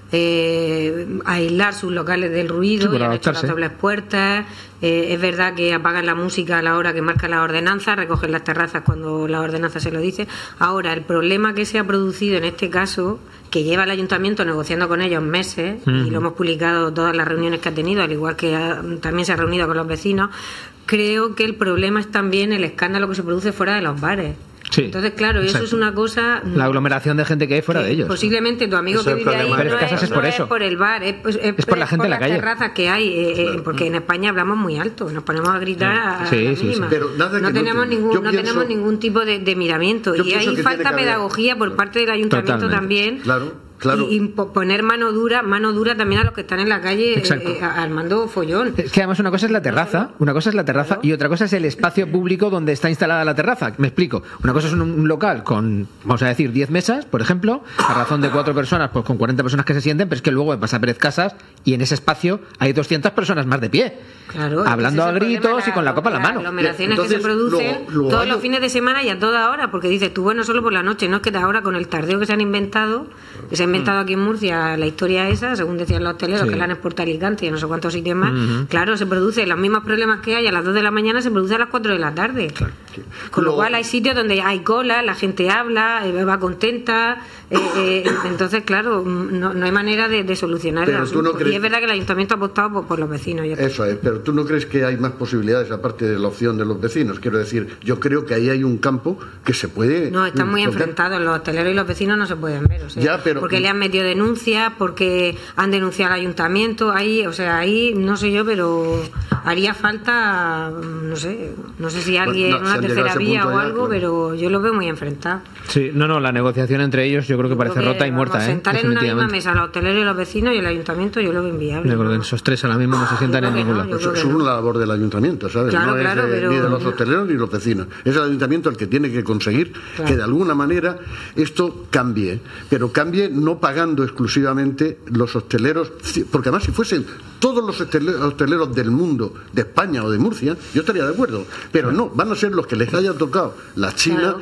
aislar sus locales del ruido, y han hecho las dobles puertas. Es verdad que apagan la música a la hora que marca la ordenanza, recogen las terrazas cuando la ordenanza se lo dice. Ahora, el problema que se ha producido en este caso, que lleva el ayuntamiento negociando con ellos meses, y lo hemos publicado todas las reuniones que ha tenido, al igual que también se ha reunido con los vecinos, creo que el problema es también el escándalo que se produce fuera de los bares. Sí, entonces, claro, exacto. Eso es una cosa... La aglomeración de gente que hay fuera de ellos. Posiblemente tu amigo que vive ahí no es por el bar, es por la gente en la calle. Las terrazas que hay, porque en España hablamos muy alto, nos ponemos a gritar a la mínima. Pero nada no tenemos ningún tipo de miramiento, y hay falta de pedagogía por parte del ayuntamiento también. Claro. Y poner mano dura también a los que están en la calle armando follón. Es que además una cosa es la terraza, claro. Y otra cosa es el espacio público donde está instalada la terraza. Me explico. Una cosa es un local con, vamos a decir, 10 mesas, por ejemplo, a razón de 4 personas, pues con 40 personas que se sienten, pero es que luego pasa Pérez Casas y en ese espacio hay 200 personas más de pie. Claro, hablando a gritos y con la copa en la mano. Las aglomeraciones que se producen todos los fines de semana y a toda hora, porque dices tú, bueno, solo por la noche, no es que ahora con el tardeo que se han inventado, aquí en Murcia, la historia esa, según decían los hosteleros, que la han exportado a Alicante y no sé cuántos sitios más, claro, se produce los mismos problemas que hay a las 2 de la mañana, se produce a las 4 de la tarde. Claro. Con lo cual hay sitios donde hay cola, la gente habla, va contenta, entonces, claro, no hay manera de solucionar el asunto. Y es verdad que el ayuntamiento ha apostado por los vecinos. Eso es, pero ¿tú no crees que hay más posibilidades aparte de la opción de los vecinos? Quiero decir, yo creo que ahí hay un campo que se puede... No, están muy enfrentados, los hosteleros y los vecinos no se pueden ver, o sea, porque le han metido denuncias, porque han denunciado al ayuntamiento, ahí no sé yo, pero haría falta, no sé si alguien, una tercera vía o algo, pero yo lo veo muy enfrentado. Sí, la negociación entre ellos yo creo que parece rota y muerta. Sentar en una misma mesa los hosteleros y los vecinos y el ayuntamiento yo lo veo inviable. Yo creo que esos tres ahora mismo no se sientan en ningún lado. Eso es una labor del ayuntamiento, ¿sabes? Claro, ni de los hosteleros ni los vecinos. Es el ayuntamiento el que tiene que conseguir que de alguna manera esto cambie, pero cambie no pagando exclusivamente los hosteleros, porque además si fuesen todos los hosteleros del mundo, de España o de Murcia, yo estaría de acuerdo, pero no, van a ser los que les haya tocado la China.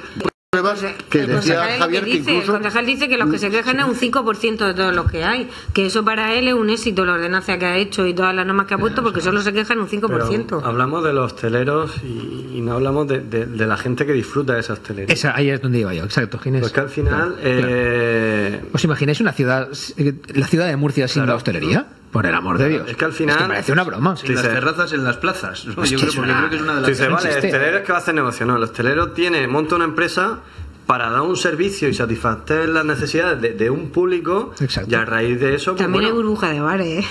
Que decía Javier que incluso... El concejal dice que los que se quejan es un 5% de todos los que hay, que eso para él es un éxito, la ordenanza que ha hecho y todas las normas que ha puesto, porque solo se quejan un 5%. Pero hablamos de los hosteleros y no hablamos de la gente que disfruta de esa hostelería. Ahí es donde iba yo, exacto, Ginés. Porque al final... ¿Os imagináis la ciudad de Murcia sin la hostelería? Por el amor de Dios. Es que al final... Es que parece una broma. Sin las terrazas en las plazas. ¿No? Yo creo que es una de las... Dice, vale, el hostelero es que va a hacer negocio. No, el hostelero monta una empresa para dar un servicio y satisfacer las necesidades de un público. Exacto. Y a raíz de eso... También hay burbuja de bares,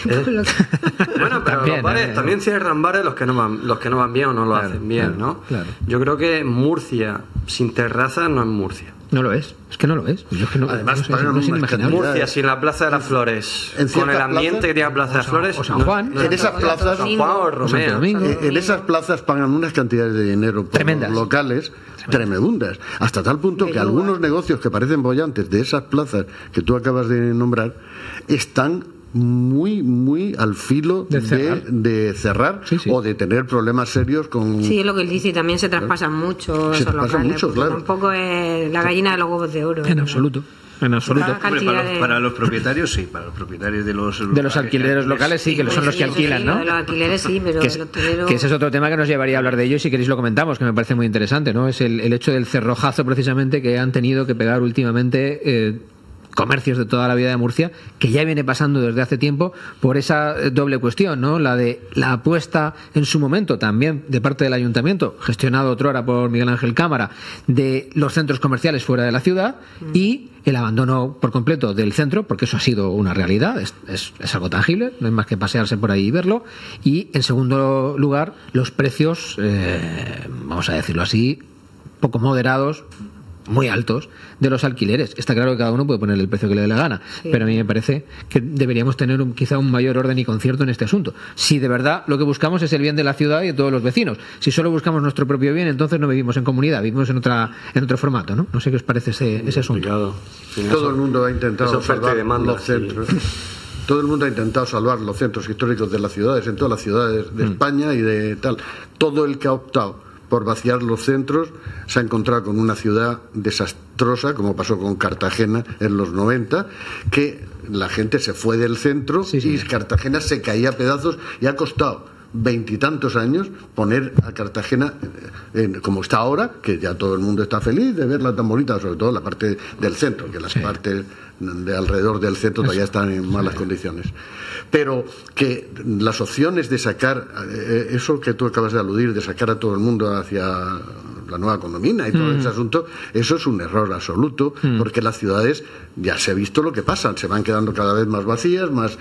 Bueno, pero también, los bares también cierran bares los que no van bien o no lo hacen bien, ¿no? Claro. Yo creo que Murcia sin terrazas no es Murcia. No lo es que no lo es. Además, Murcia sin la Plaza de las Flores, con el ambiente que tiene la Plaza de las Flores, o San Juan, en esas plazas, San Juan o Romeo, en esas plazas pagan unas cantidades de dinero por tremendas, los locales tremendas, hasta tal punto que algunos negocios que parecen bollantes de esas plazas que tú acabas de nombrar están muy al filo de cerrar o de tener problemas serios con... Sí, es lo que él dice, y también se traspasan mucho esos locales, claro. Tampoco es la gallina de los huevos de oro. En absoluto. Para los propietarios sí, para los propietarios de los alquileres locales sí, que son los que alquilan, ¿no? De los alquileres sí, pero que ese es otro tema que nos llevaría a hablar de ello, y si queréis lo comentamos, que me parece muy interesante, ¿no? Es el hecho del cerrojazo precisamente que han tenido que pegar últimamente comercios de toda la vida de Murcia, que ya viene pasando desde hace tiempo por esa doble cuestión, ¿no? La de la apuesta en su momento también de parte del ayuntamiento, gestionado otrora por Miguel Ángel Cámara, de los centros comerciales fuera de la ciudad, y el abandono por completo del centro, porque eso ha sido una realidad, es algo tangible, no es más que pasearse por ahí y verlo. Y en segundo lugar, los precios, vamos a decirlo así, poco moderados, muy altos, de los alquileres. Está claro que cada uno puede poner el precio que le dé la gana, pero a mí me parece que deberíamos tener quizá un mayor orden y concierto en este asunto. Si de verdad lo que buscamos es el bien de la ciudad y de todos los vecinos. Si solo buscamos nuestro propio bien, entonces no vivimos en comunidad, vivimos en otro formato, ¿no? No sé qué os parece ese asunto. Todo el mundo ha intentado salvar los centros. Todo el mundo ha intentado salvar los centros históricos de las ciudades, en todas las ciudades de España y de tal. Todo el que ha optado por vaciar los centros se ha encontrado con una ciudad desastrosa, como pasó con Cartagena en los 90, que la gente se fue del centro y Cartagena se caía a pedazos, y ha costado 20 y tantos años poner a Cartagena como está ahora, que ya todo el mundo está feliz de verla tan bonita, sobre todo la parte del centro, que las partes de alrededor del centro todavía están en malas condiciones. Pero que las opciones de sacar eso que tú acabas de aludir, de sacar a todo el mundo hacia la nueva economía y todo ese asunto, eso es un error absoluto, porque las ciudades, ya se ha visto lo que pasa, se van quedando cada vez más vacías, más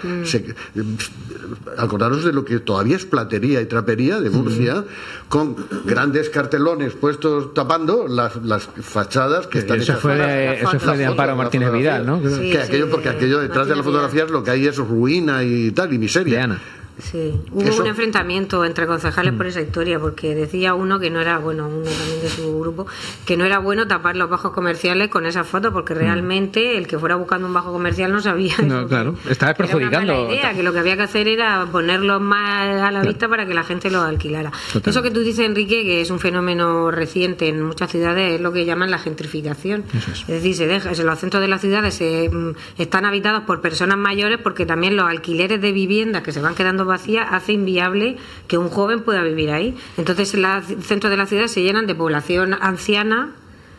acordaros de lo que todavía es platería y trapería de Murcia, con grandes cartelones puestos tapando las fachadas que están hechas. Eso fue de Amparo Martínez Vidal, ¿no? Porque aquello detrás de las fotografías lo que hay es ruina y tal, y miseria. Sí, hubo un enfrentamiento entre concejales por esa historia, porque decía uno que no era bueno, uno también de su grupo, que no era bueno tapar los bajos comerciales con esas fotos, porque realmente el que fuera buscando un bajo comercial no sabía no, claro, estaba perjudicando. Era una mala idea, que lo que había que hacer era ponerlos más a la vista para que la gente los alquilara. Total. Eso que tú dices, Enrique, que es un fenómeno reciente en muchas ciudades, es lo que llaman la gentrificación. Es decir, los centros de las ciudades están habitados por personas mayores, porque también los alquileres de viviendas que se van quedando vacía hace inviable que un joven pueda vivir ahí. Entonces los centros de la ciudad se llenan de población anciana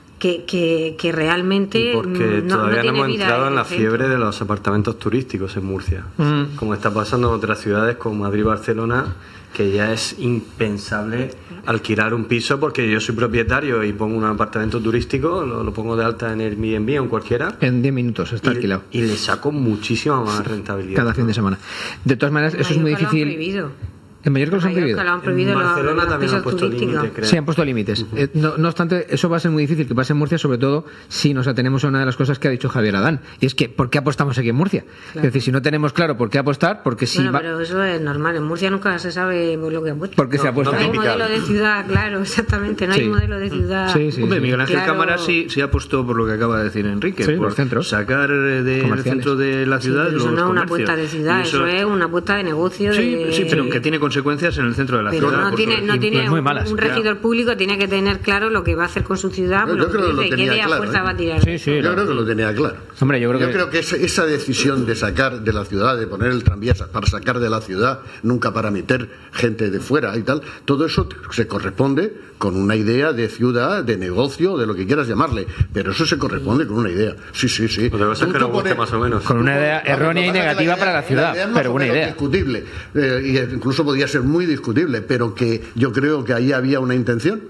que realmente porque todavía no hemos entrado en la centro. fiebre de los apartamentos turísticos en Murcia, como está pasando en otras ciudades como Madrid y Barcelona, que ya es impensable alquilar un piso, porque yo soy propietario y pongo un apartamento turístico, lo pongo de alta en Airbnb o en cualquiera. En 10 minutos está alquilado. Y le saco muchísima más rentabilidad. Cada fin de semana. De todas maneras, eso es muy difícil. ¿En Mallorca los han prohibido? En Barcelona también han puesto límites, creo. Sí, han puesto límites. No obstante, eso va a ser muy difícil que pase en Murcia, sobre todo si nos atenemos a una de las cosas que ha dicho Javier Adán, y es que ¿por qué apostamos aquí en Murcia? Claro. Es decir, si no tenemos claro por qué apostar, porque si pero eso es normal, en Murcia nunca se sabe por lo que apuesta. ¿Por qué se apuesta? No hay modelo de ciudad, claro, exactamente, no hay modelo de ciudad. Hombre, Miguel Ángel Cámara sí apostó por lo que acaba de decir Enrique, por centros, sacar del centro de la ciudad pero los eso no es una comercios. apuesta de ciudad, eso es una apuesta de negocio. Sí, pero que tiene consecuencias en el centro de la pero ciudad. No tiene un regidor público tiene que tener claro lo que va a hacer con su ciudad, yo creo que lo tenía claro, fuerza va a tirar. Yo creo que lo tenía claro. Hombre, yo creo que esa decisión de sacar de la ciudad, de poner el tranvía para sacar de la ciudad, nunca para meter gente de fuera y tal, todo eso se corresponde con una idea de ciudad, de negocio, de lo que quieras llamarle, pero eso se corresponde con una idea. Sí. Pues que nos guste más o menos. Con una idea errónea y negativa para la ciudad, pero una idea discutible, y incluso podía ser muy discutible, pero que yo creo que ahí había una intención.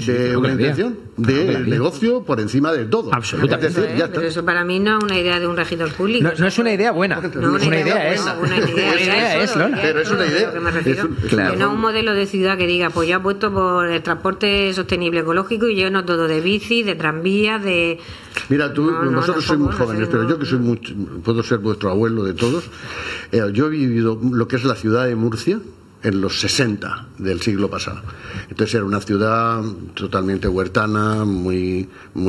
De negocio por encima de todo. Absolutamente. Es decir, pero eso para mí no es una idea de un regidor público. No es una idea buena. No es una idea es. Pero es una idea. Que no un modelo de ciudad que diga, pues yo apuesto por el transporte sostenible ecológico y lleno todo de bici, de tranvías, de... Mira, nosotros sois muy jóvenes, pero yo que puedo ser vuestro abuelo de todos, yo he vivido lo que es la ciudad de Murcia en los 60 del siglo pasado. Entonces era una ciudad totalmente huertana, muy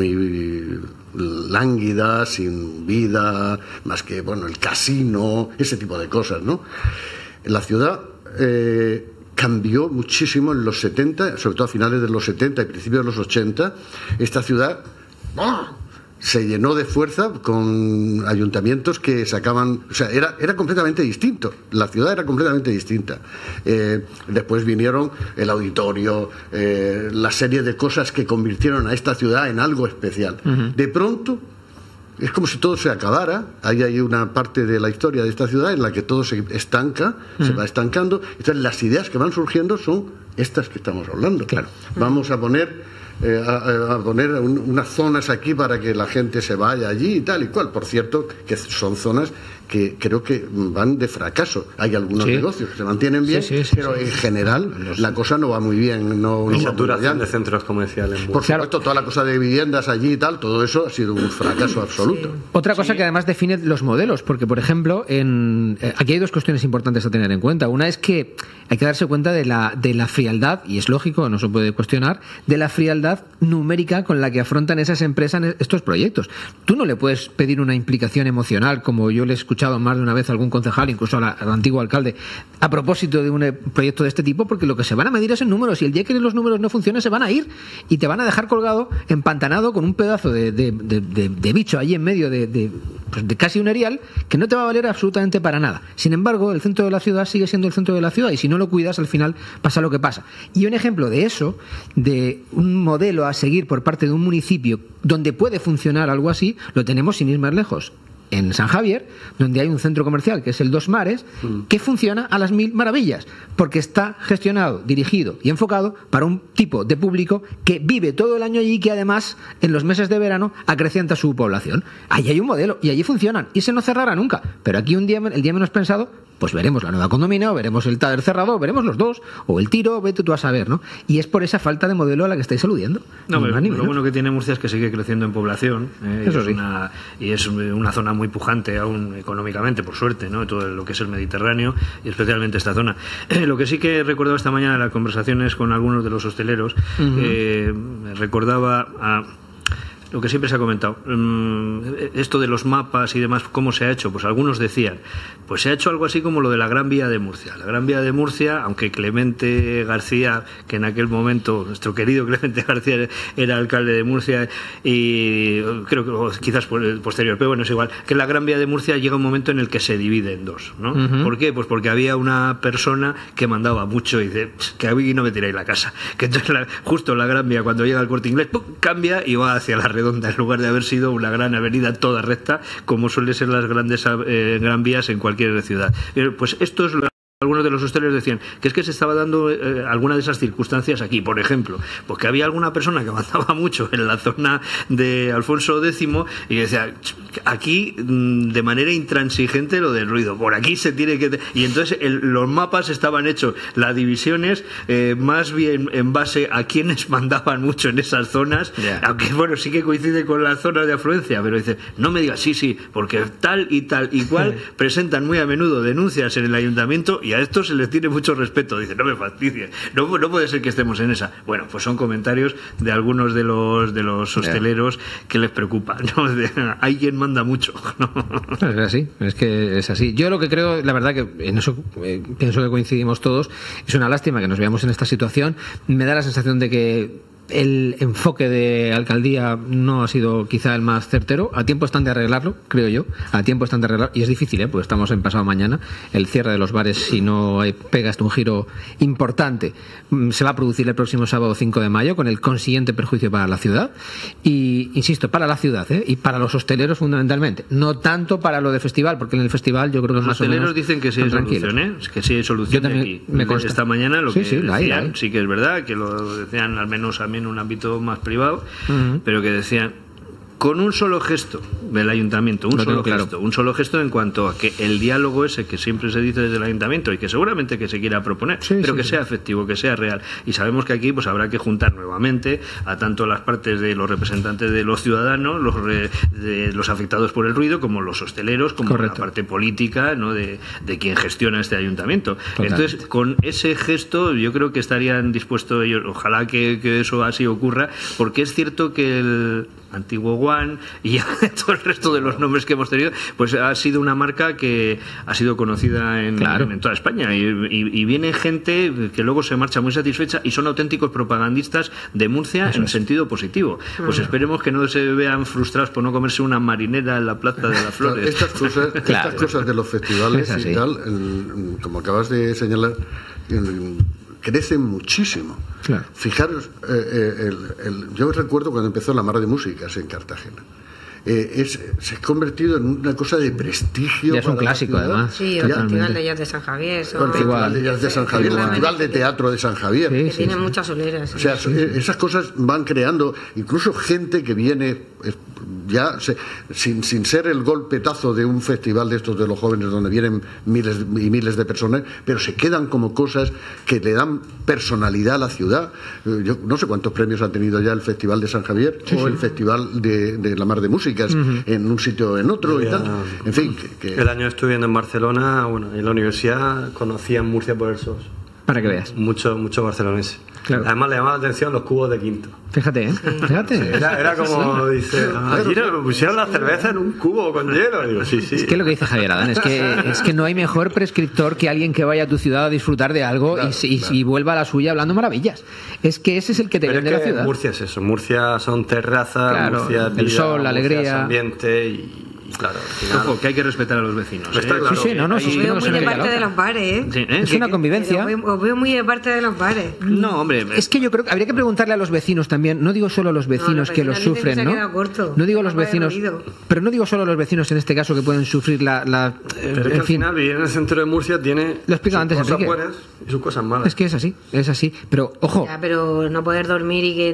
lánguida, sin vida, más que, el casino, ese tipo de cosas, ¿no? La ciudad cambió muchísimo en los 70, sobre todo a finales de los 70 y principios de los 80. Esta ciudad se llenó de fuerza con ayuntamientos que sacaban... O sea, era completamente distinto. La ciudad era completamente distinta. Después vinieron el auditorio, la serie de cosas que convirtieron a esta ciudad en algo especial. De pronto, es como si todo se acabara. Hay una parte de la historia de esta ciudad en la que todo se estanca, se va estancando. Entonces las ideas que van surgiendo son estas que estamos hablando. Claro. Vamos a poner unas zonas aquí para que la gente se vaya allí y tal y cual. Por cierto, que son zonas que creo que van de fracaso. Hay algunos negocios que se mantienen bien, pero en general la cosa no va muy bien. No saturación de centros comerciales. Por supuesto, toda la cosa de viviendas allí y tal, todo eso ha sido un fracaso absoluto. Otra cosa que además define los modelos, porque por ejemplo, aquí hay dos cuestiones importantes a tener en cuenta. Una es que hay que darse cuenta de la frialdad, y es lógico, no se puede cuestionar, de la frialdad numérica con la que afrontan esas empresas estos proyectos. Tú no le puedes pedir una implicación emocional, como yo le he escuchado más de una vez a algún concejal, incluso al antiguo alcalde, a propósito de un proyecto de este tipo, porque lo que se van a medir es en números, y el día que los números no funcionen se van a ir y te van a dejar colgado, empantanado con un pedazo de bicho allí en medio de casi un erial, que no te va a valer absolutamente para nada. Sin embargo, el centro de la ciudad sigue siendo el centro de la ciudad, y si no lo cuidas, al final pasa lo que pasa. Y un ejemplo de eso, de un modelo a seguir por parte de un municipio donde puede funcionar algo así, lo tenemos sin ir más lejos. En San Javier, donde hay un centro comercial que es el Dos Mares, que funciona a las mil maravillas, porque está gestionado, dirigido y enfocado para un tipo de público que vive todo el año allí y que además en los meses de verano acrecienta su población. Allí hay un modelo y allí funcionan y se no cerrará nunca. Pero aquí el día menos pensado, pues veremos la nueva condominio, veremos el Tader cerrado, veremos los dos, o el Tiro, vete tú a saber, ¿no? Y es por esa falta de modelo a la que estáis aludiendo. No, pero lo bueno que tiene Murcia es que sigue creciendo en población, Eso sí. y es una zona muy pujante aún económicamente, por suerte, ¿no? Todo lo que es el Mediterráneo y especialmente esta zona. Lo que sí que he recordado esta mañana en las conversaciones con algunos de los hosteleros, recordaba a lo que siempre se ha comentado, esto de los mapas y demás, ¿cómo se ha hecho? Pues algunos decían, pues se ha hecho algo así como lo de la Gran Vía de Murcia. La Gran Vía de Murcia, aunque Clemente García, que en aquel momento, nuestro querido Clemente García era alcalde de Murcia, y creo que quizás posterior, pero bueno, es igual, que la Gran Vía de Murcia llega un momento en el que se divide en dos, ¿no? ¿Por qué? Pues porque había una persona que mandaba mucho y dice, que aquí no me tiráis la casa. Que entonces justo la Gran Vía, cuando llega al Corte Inglés, ¡pum!, cambia y va hacia la Redonda, en lugar de haber sido una gran avenida toda recta, como suele ser las grandes gran vías en cualquier ciudad. Pues esto es algunos de los hosteleros decían que es que se estaba dando alguna de esas circunstancias aquí, por ejemplo, porque había alguna persona que mandaba mucho en la zona de Alfonso X y decía, aquí de manera intransigente lo del ruido, por aquí se tiene que... Y entonces los mapas estaban hechos, las divisiones más bien en base a quienes mandaban mucho en esas zonas, aunque bueno, sí que coincide con las zonas de afluencia, pero dice, no me digas sí, porque tal y cual presentan muy a menudo denuncias en el ayuntamiento y a estos se les tiene mucho respeto. Dice, no me fastidies, no puede ser que estemos en esa. Bueno, pues son comentarios de algunos de los hosteleros que les preocupa, ¿no? Hay quien manda mucho, ¿no? Es así, es que es así. Yo lo que creo, la verdad que en eso pienso que coincidimos todos, es una lástima que nos veamos en esta situación. Me da la sensación de que el enfoque de alcaldía no ha sido quizá el más certero. A tiempo están de arreglarlo, creo yo. A tiempo están de arreglarlo. Y es difícil, porque estamos en pasado mañana. El cierre de los bares, si no pegas un giro importante, se va a producir el próximo sábado 5 de mayo, con el consiguiente perjuicio para la ciudad. Y, insisto, para la ciudad, y para los hosteleros fundamentalmente. No tanto para lo del festival, porque en el festival yo creo que los más o menos... Los hosteleros dicen que sí hay solución, que sí hay solución. Yo también aquí. Me consta. Esta mañana lo que decían, hay. sí que es verdad, que lo decían al menos a mí en un ámbito más privado, pero que decían con un solo gesto del ayuntamiento, un solo gesto en cuanto a que el diálogo ese que siempre se dice desde el ayuntamiento y que seguramente que se quiera proponer, pero que sea efectivo, que sea real. Y sabemos que aquí pues habrá que juntar nuevamente a tanto las partes de los representantes de los ciudadanos, los afectados por el ruido, como los hosteleros, como la parte política, ¿no? de quien gestiona este ayuntamiento. Totalmente. Entonces, con ese gesto yo creo que estarían dispuestos ellos, ojalá que eso así ocurra, porque es cierto que el antiguo One y todo el resto de los nombres que hemos tenido, pues ha sido una marca que ha sido conocida en toda España y viene gente que luego se marcha muy satisfecha y son auténticos propagandistas de Murcia en sentido positivo. Pues esperemos que no se vean frustrados por no comerse una marinera en la Plaza de las Flores. Estas cosas de los festivales y tal, como acabas de señalar, crecen muchísimo. Claro. Fijaros, yo recuerdo cuando empezó la Mar de Músicas en Cartagena. se ha convertido en una cosa de prestigio. Ya es un clásico, además. Sí, el Festival de Jazz de San Javier. El Festival de Jazz de San Javier, el Festival de Teatro de San Javier. Que tiene muchas soleras. O sea, esas cosas van creando, incluso gente que viene ya sin ser el golpetazo de un festival de estos de los jóvenes donde vienen miles y miles de personas, pero se quedan como cosas que le dan personalidad a la ciudad. Yo no sé cuántos premios ha tenido ya el Festival de San Javier o el Festival de la Mar de Músicas en un sitio o en otro y tal. En fin, el año estudiando en Barcelona, bueno, en la universidad conocía Murcia por el SOS. Para que veas. Mucho barceloneses. Claro. Además le llamaba la atención los cubos de quinto. Fíjate, ¿eh? Fíjate. Era como, dice, allí me pusieron la cerveza en un cubo con hielo. Y digo, sí. Es que lo que dice Javier Adán, es que no hay mejor prescriptor que alguien que vaya a tu ciudad a disfrutar de algo y vuelva a la suya hablando maravillas. Es que ese es el que te vende la ciudad. Murcia es eso. Murcia son terrazas, claro, Murcia es vida, el sol, la Murcia alegría. es ambiente y claro, al final... Ojo, que hay que respetar a los vecinos. Está claro. Sí, no, Os veo muy de parte de los bares, ¿eh? Sí, Es una convivencia. Os veo muy de parte de los bares. No, hombre. Es que yo creo que habría que preguntarle a los vecinos también. No digo solo a los vecinos que los sufren, dicen que se ¿no? ha quedado corto. No digo a los No lo he vecinos, oído. pero no digo solo a los vecinos en este caso que pueden sufrir la Pero es que al final vivir en el centro de Murcia tiene Lo explica sus antes cosas Enrique. buenas y sus cosas malas. Es que es así. Pero ojo. Ya, pero no poder dormir y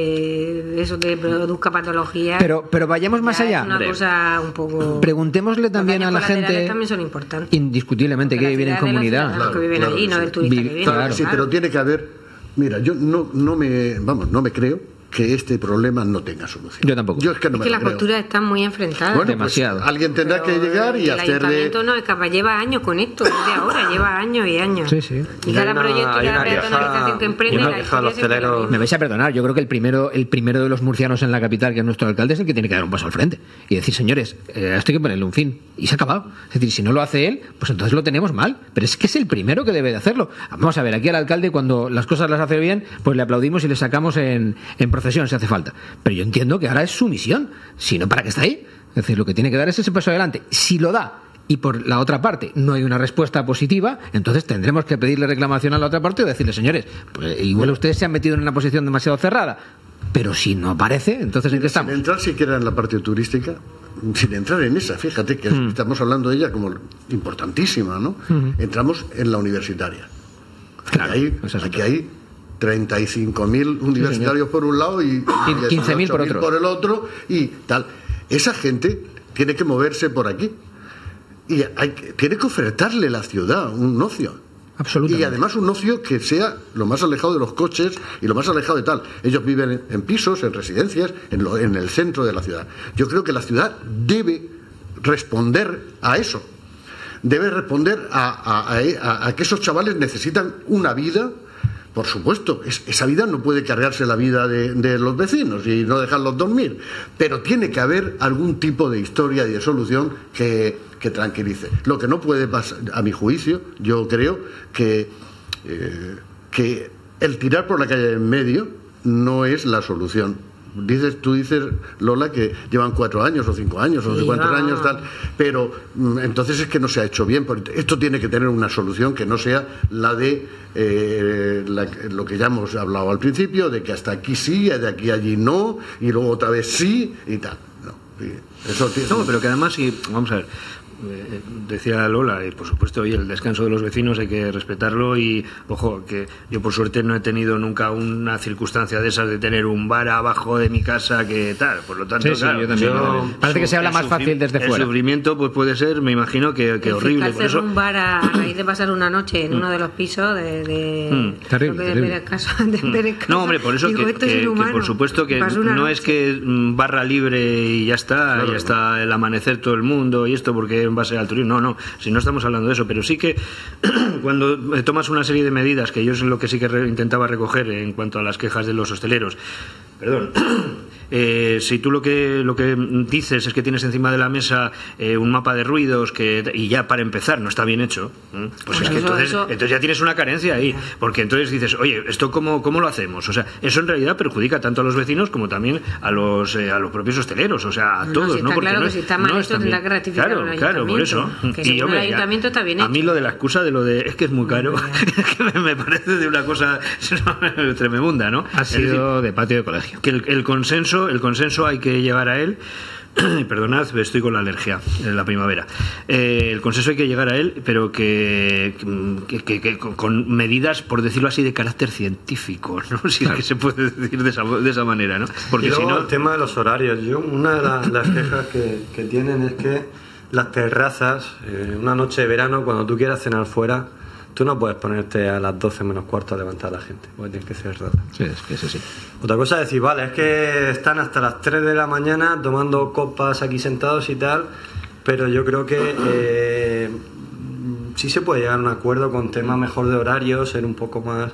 que eso te produzca patologías. Pero vayamos más ya allá. Es una cosa un poco. Preguntémosle también Los a la daños colaterales gente. también son importantes. Indiscutiblemente que viven en comunidad. Los que viven allí, no del turista que viene. Claro. Sí, pero tiene que haber. Mira, yo no me creo que este problema no tenga solución. Yo tampoco. Yo es que no Es me que lo las creo. posturas están muy enfrentadas. Bueno, demasiado. pues alguien tendrá que llegar y el hacer de... ayuntamiento no es capaz, lleva años con esto, desde ahora, lleva años y años. Sí. Y cada proyecto, hay cada una queja- peatonalización que emprende, una la queja de los historia siempre es la hoteleros. misma. Me vais a perdonar, yo creo que el primero de los murcianos en la capital, que es nuestro alcalde, es el que tiene que dar un paso al frente y decir, señores, a esto hay que ponerle un fin. Y se ha acabado. Es decir, si no lo hace él, pues entonces lo tenemos mal. Pero es que es el primero que debe de hacerlo. Vamos a ver, aquí al alcalde, cuando las cosas las hace bien, pues le aplaudimos y le sacamos en procesión si hace falta. Pero yo entiendo que ahora es su misión. Si no, ¿para qué está ahí? Es decir, lo que tiene que dar es ese paso adelante. Si lo da y por la otra parte no hay una respuesta positiva, entonces tendremos que pedirle reclamación a la otra parte y decirle, señores, pues igual ustedes se han metido en una posición demasiado cerrada. Pero si no aparece, entonces ¿en qué estamos? Sin entrar siquiera en la parte turística, sin entrar en esa, fíjate que estamos hablando de ella como importantísima, ¿no? Entramos en la universitaria. Claro, Aquí hay 35.000 universitarios por un lado y 15.000 por otro. por el otro y tal. Esa gente tiene que moverse por aquí y tiene que ofertarle la ciudad un ocio. Absolutamente. Y además un ocio que sea lo más alejado de los coches y lo más alejado de tal. Ellos viven en pisos, en residencias, en el centro de la ciudad. Yo creo que la ciudad debe responder a eso. Debe responder a que esos chavales necesitan una vida. Por supuesto, esa vida no puede cargarse la vida de los vecinos y no dejarlos dormir, pero tiene que haber algún tipo de historia y de solución que tranquilice. Lo que no puede pasar, a mi juicio, yo creo que el tirar por la calle en medio no es la solución. Tú dices, Lola, que llevan 4 años o 5 años o no sé cuántos años, tal, pero entonces es que no se ha hecho bien. Porque esto tiene que tener una solución que no sea la de lo que ya hemos hablado al principio, de que hasta aquí sí, de aquí a allí no, y luego otra vez sí, y tal. No, pero que además, vamos a ver, decía Lola, y por supuesto, oye, el descanso de los vecinos hay que respetarlo y, ojo, que yo por suerte no he tenido nunca una circunstancia de esas de tener un bar abajo de mi casa que tal, por lo tanto, Sí, claro, yo también. Parece que se habla más fácil desde fuera. El sufrimiento pues puede ser, me imagino, que horrible. Por eso un bar a raíz de pasar una noche en uno de los pisos terrible. No, hombre, por eso digo, que por supuesto que no es que barra libre y ya está, claro, ya está el amanecer todo el mundo y esto porque en base al turismo, no, si no estamos hablando de eso, pero sí que cuando tomas una serie de medidas, que yo es lo que sí que intentaba recoger en cuanto a las quejas de los hosteleros, si tú lo que dices es que tienes encima de la mesa un mapa de ruidos y ya para empezar no está bien hecho, pues es que entonces ya tienes una carencia ahí, porque entonces dices, oye, ¿esto cómo lo hacemos? O sea, eso en realidad perjudica tanto a los vecinos como también a los propios hosteleros, o sea, a todos, ¿no? Está porque claro no que si está mal esto tendrá que rectificar el ayuntamiento. Claro, por eso. Que según el ayuntamiento está bien hecho. A mí lo de la excusa es que es muy caro, que me parece de una cosa tremenda, ¿no? Ha sido de patio de colegio. Que el consenso hay que llegar a él, perdonad, estoy con la alergia en la primavera. El consenso hay que llegar a él, pero que con medidas, por decirlo así, de carácter científico, ¿no? Si es que se puede decir de esa manera, ¿no? Porque y luego, si no, el tema de los horarios. Una de las quejas que tienen es que las terrazas, una noche de verano, cuando tú quieras cenar fuera, tú no puedes ponerte a las 12 menos cuarto a levantar a la gente, porque tienes que cerrar. Sí, es que sí. Otra cosa es decir, vale, es que están hasta las 3 de la mañana tomando copas aquí sentados y tal, pero yo creo que sí se puede llegar a un acuerdo con temas mejor de horarios, ser un poco más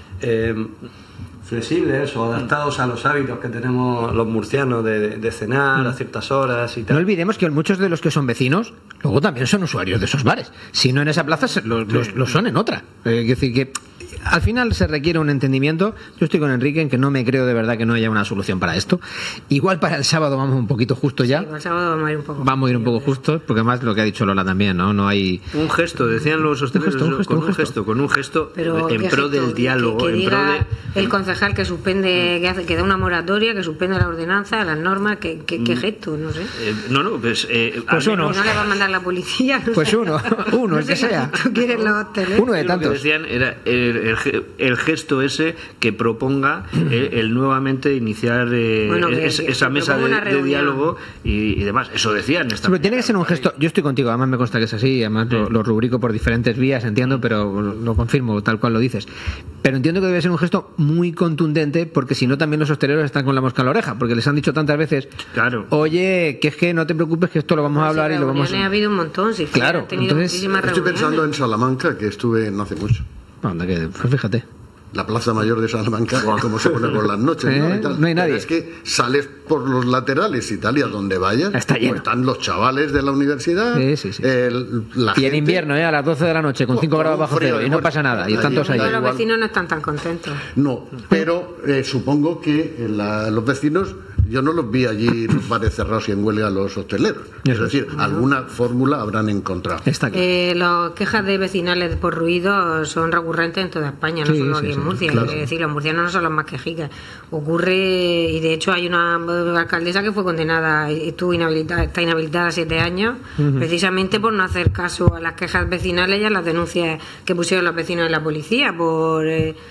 flexibles o adaptados a los hábitos que tenemos los murcianos de cenar a ciertas horas y tal. No olvidemos que muchos de los que son vecinos luego también son usuarios de esos bares. Si no en esa plaza, lo son en otra. Es decir, que al final se requiere un entendimiento. Yo estoy con Enrique en que no me creo de verdad que no haya una solución para esto. Igual para el sábado vamos un poquito justo ya. Sí, para el sábado vamos a ir un poco. Vamos a ir un poco justos, porque además lo que ha dicho Lola también, ¿no? No hay... un gesto, decían los hosteleros, con un gesto pero en pro del diálogo. Que diga de... el concejal que suspende, que da una moratoria, que suspende la ordenanza, las normas, que gesto, no sé. Pues uno. No le va a mandar la policía. No pues sé. uno, no el que sé sea. Tú quieres los hosteleros. Uno de tantos. Lo que decían era el gesto ese que proponga el nuevamente iniciar esa mesa de diálogo y demás. Eso decían. Pero tiene que ser un gesto. Yo estoy contigo, además me consta que es así, además lo rubrico por diferentes vías, entiendo, pero lo confirmo tal cual lo dices. Pero entiendo que debe ser un gesto muy contundente, porque si no también los hosteleros están con la mosca en la oreja, porque les han dicho tantas veces, claro, oye, que es que no te preocupes, que esto lo vamos a hablar y lo vamos a... Ha habido un montón, sí. Claro, entonces estoy pensando en Salamanca, que estuve no hace mucho. Anda, que, pues fíjate. La Plaza Mayor de Salamanca, como se pone por las noches, ¿no? Y tal. No hay nadie. Pero es que sales por los laterales y tal, y a donde vayas, está lleno. Pues están los chavales de la universidad. Sí. La y gente, en invierno, a las 12 de la noche, con 5 grados bajo cero, y no pasa nada, y están todos allí. Los vecinos no están tan contentos. No, pero supongo que los vecinos, yo no los vi allí en los bares cerrados y en huelga los hosteleros. Es decir, alguna fórmula habrán encontrado. Está claro. Las quejas de vecinales por ruido son recurrentes en toda España, no solo aquí en Murcia. Claro. Es decir, los murcianos no son los más quejicas. Ocurre, y de hecho hay una alcaldesa que fue condenada y está inhabilitada 7 años, precisamente por no hacer caso a las quejas vecinales y a las denuncias que pusieron los vecinos en la policía por...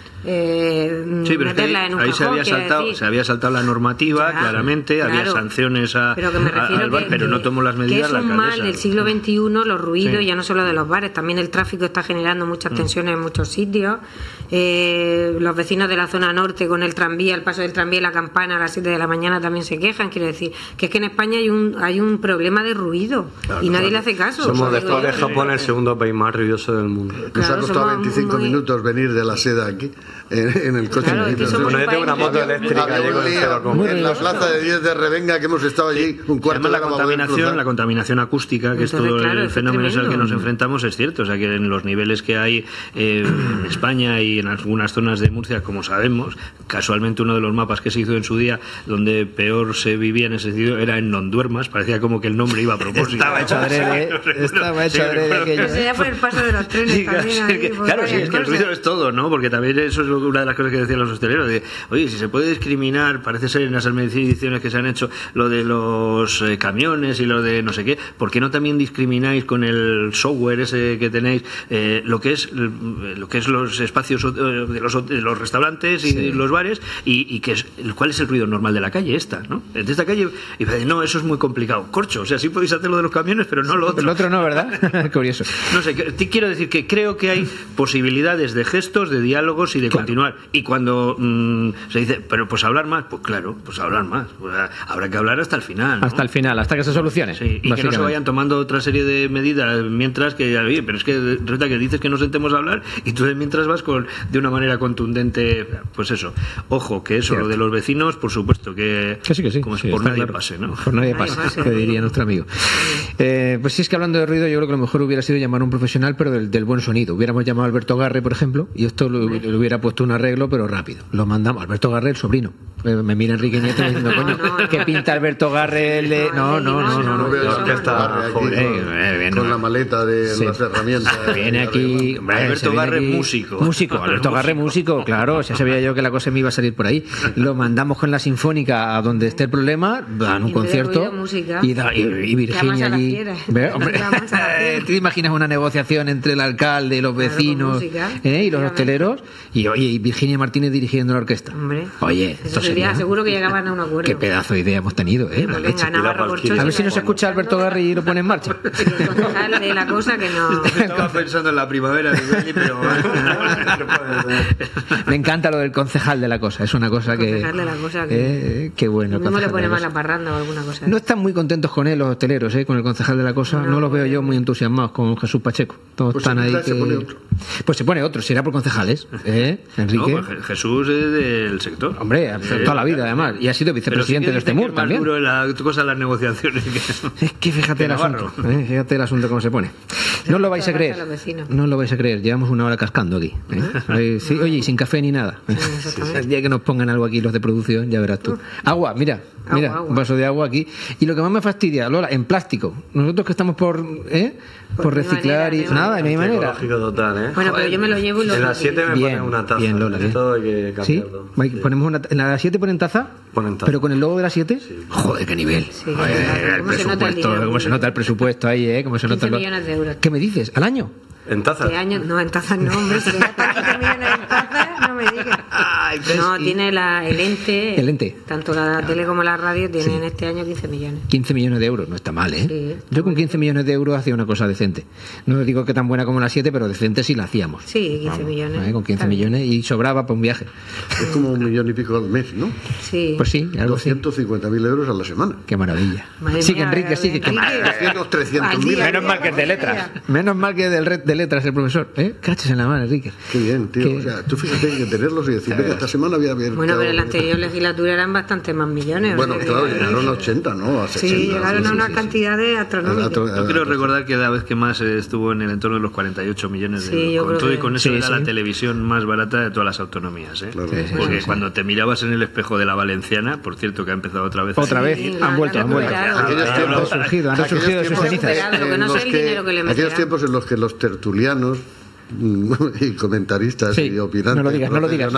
sí, pero meterla en un ahí cajón, se había saltado la normativa, claramente, había sanciones pero que me refiero al bar, pero no tomó las medidas que es la un alcaldesa. mal del siglo XXI, los ruidos, ya no solo de los bares, también el tráfico está generando muchas tensiones en muchos sitios. Los vecinos de la zona norte con el tranvía, el paso del tranvía y la campana a las 7 de la mañana también se quejan. Quiero decir que es que en España hay un problema de ruido y nadie le hace caso. Somos después de Japón el segundo país más ruidoso del mundo. Nos ha costado 25 minutos venir de la seda aquí en el coche. Claro, es que somos yo tengo una moto eléctrica. En la plaza de 10 de Revenga, que hemos estado allí un cuarto de hora. La contaminación acústica, que entonces, es todo el fenómeno al que nos tremendo. enfrentamos, es cierto. O sea, que en los niveles que hay en España y en algunas zonas de Murcia, como sabemos, casualmente uno de los mapas que se hizo en su día donde peor se vivía en ese sitio era en Nonduermas. Parecía como que el nombre iba a propósito. Estaba hecho adrede aquello. Eso ya fue el paso de los trenes Sí, también. claro, sí, es que el ruido es todo, ¿no? Porque también eso es una de las cosas que decían los hosteleros, de, oye, si se puede discriminar, parece ser en las mediciones que se han hecho, lo de los camiones y lo de no sé qué, ¿por qué no también discrimináis con el software ese que tenéis lo que es los espacios de los restaurantes y los bares y cuál es el ruido normal de la calle ¿no? De esta calle, y no, eso es muy complicado. Corcho, o sea, sí podéis hacer lo de los camiones, pero no lo otro. El otro no, ¿verdad? Curioso. No sé, quiero decir que creo que hay posibilidades de gestos, de diálogos y de continuar. Y cuando se dice, pero pues hablar más, pues claro, pues hablar más. Pues, habrá que hablar hasta el final, ¿no? Hasta el final, hasta que se solucione. Sí, y que no se vayan tomando otra serie de medidas mientras que, oye, pero es que resulta que dices que nos sentemos a hablar y tú mientras vas de una manera contundente, pues eso. Ojo, que eso, Cierto. lo de los vecinos, por supuesto, que sí. como Sí, por nadie claro. pase, ¿no? Por nadie pase, que diría nuestro amigo. Pues sí, es que hablando de ruido, yo creo que lo mejor hubiera sido llamar a un profesional, pero del buen sonido. Hubiéramos llamado a Alberto Garre, por ejemplo, y esto lo hubiera puesto un arreglo, pero rápido. Lo mandamos. Alberto Garré, el sobrino. Me mira Enrique Nieto diciendo, coño, ¿qué pinta Alberto Garré? No. No veo que está con la maleta de las herramientas. Viene aquí... Alberto Garré, músico. Alberto Garré, músico, claro. Ya sabía yo que la cosa me iba a salir por ahí. Lo mandamos con la Sinfónica a donde esté el problema, dan un concierto y Virginia allí... Hombre, ¿te imaginas una negociación entre el alcalde y los vecinos y los hosteleros? Y Virginia Martínez dirigiendo la orquesta. Hombre, oye, esto sería... seguro que llegaban a un acuerdo. Qué pedazo de idea hemos tenido, la leche. A ver si nos escucha Alberto Garré y lo pone en marcha. El concejal de la cosa que no... Estaba pensando en la primavera, pero... Me encanta lo del concejal de la cosa. Es una cosa que... Concejal de la cosa que... qué bueno. No le pone más la parranda o alguna cosa. No están muy contentos con él los hosteleros, con el concejal de la cosa. No los veo yo muy entusiasmados con Jesús Pacheco. Todos están ahí que... Pues se pone otro, será por concejales, Enrique. No, pues Jesús es del sector. Hombre, toda la vida además. Y ha sido vicepresidente de Estemur también. Duro la cosa de las negociaciones. Es que fíjate el asunto. Fíjate el asunto cómo se pone. No lo vais a creer. No lo vais a creer. Llevamos una hora cascando aquí. Sí, oye, y sin café ni nada. El día que nos pongan algo aquí los de producción, ya verás tú. Agua, mira, un vaso de agua aquí. Y lo que más me fastidia, Lola, en plástico. Nosotros que estamos por reciclar y nada, de mi manera. Total, Bueno, pero yo me lo llevo y lo... En las 7 me ponen una taza. Bien, Lola, bien. Todo hay que cambiarlo. ¿Sí? Ponemos en las 7 ponen taza. Pero con el logo de las 7, joder, qué nivel. Sí, el presupuesto, cómo se nota el presupuesto ahí, cómo se nota 15 millones de euros. ¿Qué me dices? ¿Al año? ¿En tazas? No, en tazas no, hombre. Si gastan 15 millones en tazas, no me digas. No, tiene el ente. El ente. Tanto la tele como la radio tienen este año 15 millones. 15 millones de euros, no está mal, Sí, yo con 15 millones de euros hacía una cosa decente. No digo que tan buena como las 7, pero decente sí la hacíamos. Sí, 15 millones. Con 15 millones y sobraba para un viaje. Es como 1 millón y pico al mes, ¿no? Sí. Pues sí, algo así. 250.000 euros a la semana. Qué maravilla. Sigue Enrique, sigue. 300.000. Menos mal que es de letras. Menos mal que es de letras el profesor. Caches en la mano, Enrique. Qué bien, tío. O sea, tú fíjate que tenerlos y decir, esta semana voy a ver... Bueno, pero en la anterior legislatura eran bastante más millones. Bueno, claro, llegaron a 80, ¿no? A 60. Sí, llegaron a una cantidad de astronómica. Yo creo recordar que la vez que más estuvo en el entorno de los 48 millones de euros. Con todo y con eso era la televisión más barata de todas las autonomías. Claro. Porque cuando te mirabas en el espejo de la Valenciana, por cierto que ha empezado otra vez. Han vuelto. Han resurgido de sus cenizas. Aquellos tiempos en los que los tertulianos y comentaristas y opinantes no lo digas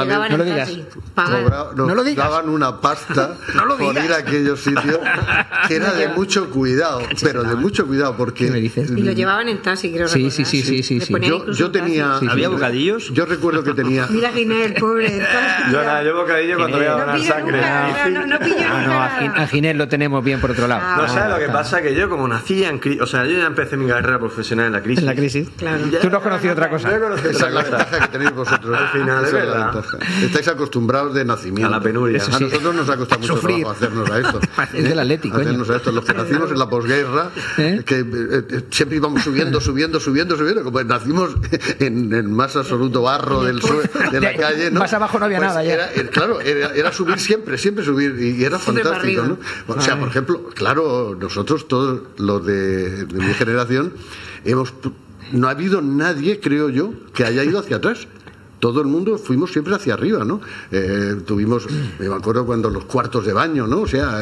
daban una pasta por ir a aquellos sitios que era de mucho cuidado, pero de mucho cuidado porque... ¿Qué me dices? Y lo llevaban en taxi, creo. Sí. Yo tenía... ¿Había bocadillos? Yo recuerdo que tenía... Mira Ginés, pobre. Yo bocadillo cuando voy a donar sangre. No pillo a Ginés lo tenemos bien por otro lado. No, ¿sabes lo que pasa? Que yo como nací en crisis... O sea, yo ya empecé mi carrera profesional en la crisis. En la crisis. Claro. Tú no has conocido otra cosa. Esa es la ventaja que tenéis vosotros. Al final, esa es la ventaja. Estáis acostumbrados de nacimiento. A la penuria. A nosotros nos ha costado mucho trabajo hacernos a esto. Es del Atlético. Hacernos a esto. Los que nacimos en la posguerra, que siempre íbamos subiendo. Como nacimos en el más absoluto barro de la calle, ¿no? Más abajo no había nada ya. Era subir siempre subir. Y era fantástico, ¿no? O sea, por ejemplo, claro, nosotros todos los de mi generación no ha habido nadie, creo yo, que haya ido hacia atrás. Todo el mundo fuimos siempre hacia arriba, ¿no? Tuvimos, me acuerdo cuando los cuartos de baño, ¿no? O sea,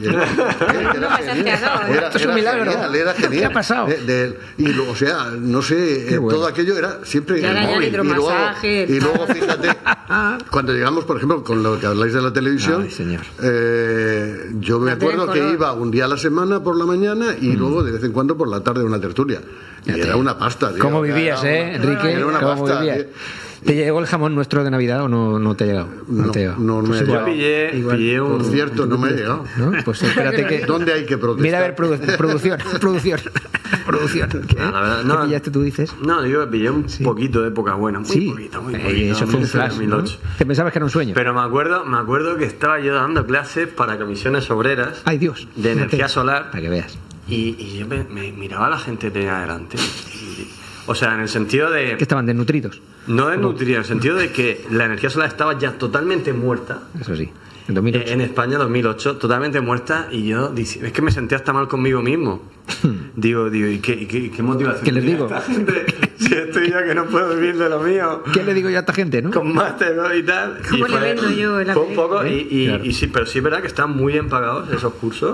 era genial. ¿Qué ha pasado? O sea, no sé, todo aquello era siempre el móvil. Y luego, fíjate, cuando llegamos, por ejemplo, con lo que habláis de la televisión, yo me acuerdo que iba un día a la semana por la mañana y luego de vez en cuando por la tarde una tertulia. Y era una pasta, tío. ¿Cómo vivías, Enrique? Era una pasta. ¿Te llegó el jamón nuestro de Navidad o no te ha llegado? No me ha llegado. Pillé un... Por cierto, no me ha llegado. ¿No? Pues espérate que... ¿Dónde hay que protestar? Mira a ver, producción. ¿Qué? La verdad, no. ¿Qué pillaste tú, dices? No, yo pillé un poquito de época buena. Muy poquito. Eso fue un flash, 2008. ¿Te pensabas que era un sueño? Pero me acuerdo que estaba yo dando clases para comisiones obreras. ¡Ay, Dios! De energía solar. Para que veas. Y yo me miraba a la gente que tenía delante. O sea, en el sentido de... Que estaban desnutridos. No desnutridos, en el sentido de que la energía solar estaba ya totalmente muerta. Eso sí. En 2008. En España, 2008, totalmente muerta, y yo es que me sentía hasta mal conmigo mismo. digo, ¿y qué motivación? ¿Qué les digo? Esta gente? Si estoy yo que no puedo vivir de lo mío. ¿Qué le digo yo a esta gente, no? Con máster, ¿no? Y tal. ¿Cómo y le vendo yo la fue un poco, Claro. y sí, pero sí es verdad que están muy bien pagados esos cursos,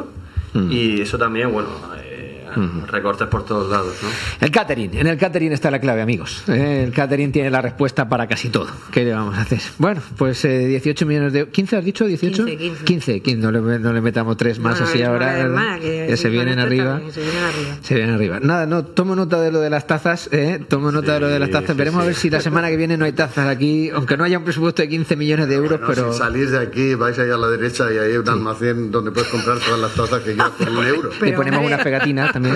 y eso también, bueno, recortes por todos lados, ¿no? El catering, en el catering está la clave, amigos. El catering tiene la respuesta para casi todo. ¿Qué le vamos a hacer? Bueno, pues 18 millones de... ¿15 has dicho? ¿18? 15. No le metamos 3 más así ahora. Que se vienen arriba. Se vienen arriba. Nada, no, tomo nota de lo de las tazas, tomo nota de lo de las tazas. Veremos a ver si la semana que viene no hay tazas aquí, aunque no haya un presupuesto de 15 millones de euros, pero... Si salís de aquí, vais ahí a la derecha y hay un almacén donde puedes comprar todas las tazas que quieras por €1. Le ponemos unas pegatinas también.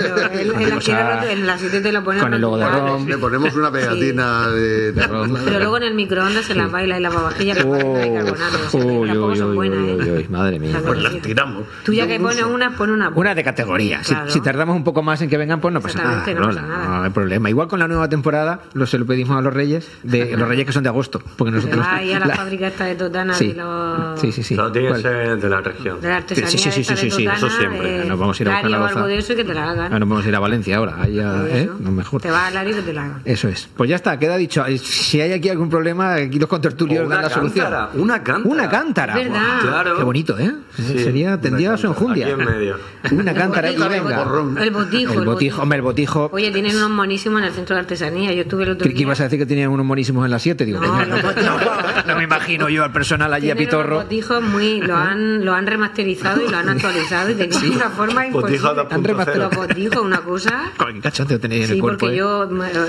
Pero en la sitio te lo ponen con el logo de ROM. Le ponemos una pegatina de ROM. Pero luego en el microondas se las baila y las babajillas las ponen de bicarbonato. Tampoco son buenas, ¿eh? Madre mía. O sea, Pues las tiramos. Tú ya que pones una, pon una. Una de categoría. Claro. Si tardamos un poco más en que vengan, pues no pasa nada. Exactamente, no pasa nada. No hay problema. Igual con la nueva temporada, se lo pedimos a los Reyes, los Reyes que son de agosto. Porque Te nosotros. vas ahí a la fábrica esta de Totana Sí. de los... Sí. Pero tiene que ¿Cuál? ser de la región. De la artesanía Sí, esta de Totana, eso siempre. Nos vamos a ir a buscar la o loza. algo de eso y que te la hagan. Ah, nos vamos a ir a Valencia ahora. Ahí Eso. no mejor. Te vas a Lari y que te la hagan. Eso es. Pues ya está, queda dicho. Si hay aquí algún problema, aquí los contertulios dan la solución. Una cántara. Una cántara. Es verdad. Guau, Claro. Qué bonito, ¿eh? Tendría su enjundia. Aquí en medio. Una cántara y venga. El botijo. El botijo, hombre, el botijo. Oye, tienen unos monísimos en el centro de artesanía. Yo estuve el otro ¿Qué día. ibas a decir que tenían unos monísimos en las 7? Digo, No, los botijos. no me imagino yo al personal allí a Tienen pitorro. unos botijos lo han remasterizado y lo han actualizado y tenían una forma Botija imposible. 2.0. Los botijos, una cosa. Qué cachondeo tenéis en Sí, el cuerpo. porque yo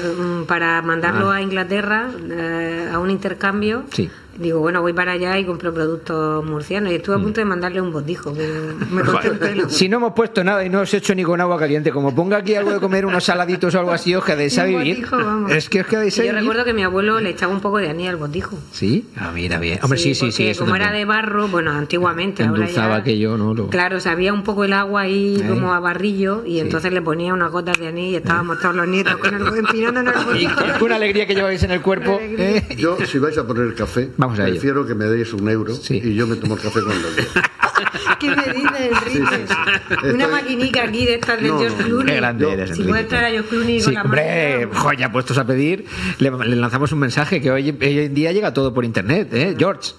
para mandarlo a Inglaterra a un intercambio, Sí. digo, bueno, voy para allá y compro productos murcianos. Y estuve a punto de mandarle un botijo, que me corté el pelo. Si no hemos puesto nada y no os he hecho ni con agua caliente, como ponga aquí algo de comer, unos saladitos o algo así, os quedéis a Un vivir. botijo, vamos. Es que os quedéis a Yo vivir. recuerdo que mi abuelo le echaba un poco de anís al botijo. ¿Sí? Ah, mira, bien. Hombre, sí. porque Eso como era también. de barro, bueno, antiguamente. Ahora Endulzaba ya, aquello, ¿no? Claro, sabía un poco el agua ahí como a barrillo y entonces le ponía unas gotas de anís y estábamos todos los nietos con empinándonos el botijo. Una alegría que lleváis en el cuerpo. Yo, si vais a poner café, Vamos a ello. prefiero que me deis €1 Sí. y yo me tomo el café con los dedos. ¿Qué me dices, Enrique? Una maquinica aquí de estas de No, George no. Clooney. Qué grande eres, Si Enrique. puedes traer a George Clooney Sí, con la hombre, mano. joder, ya puestos a pedir, le lanzamos un mensaje que hoy en día llega todo por internet, ¿eh? George,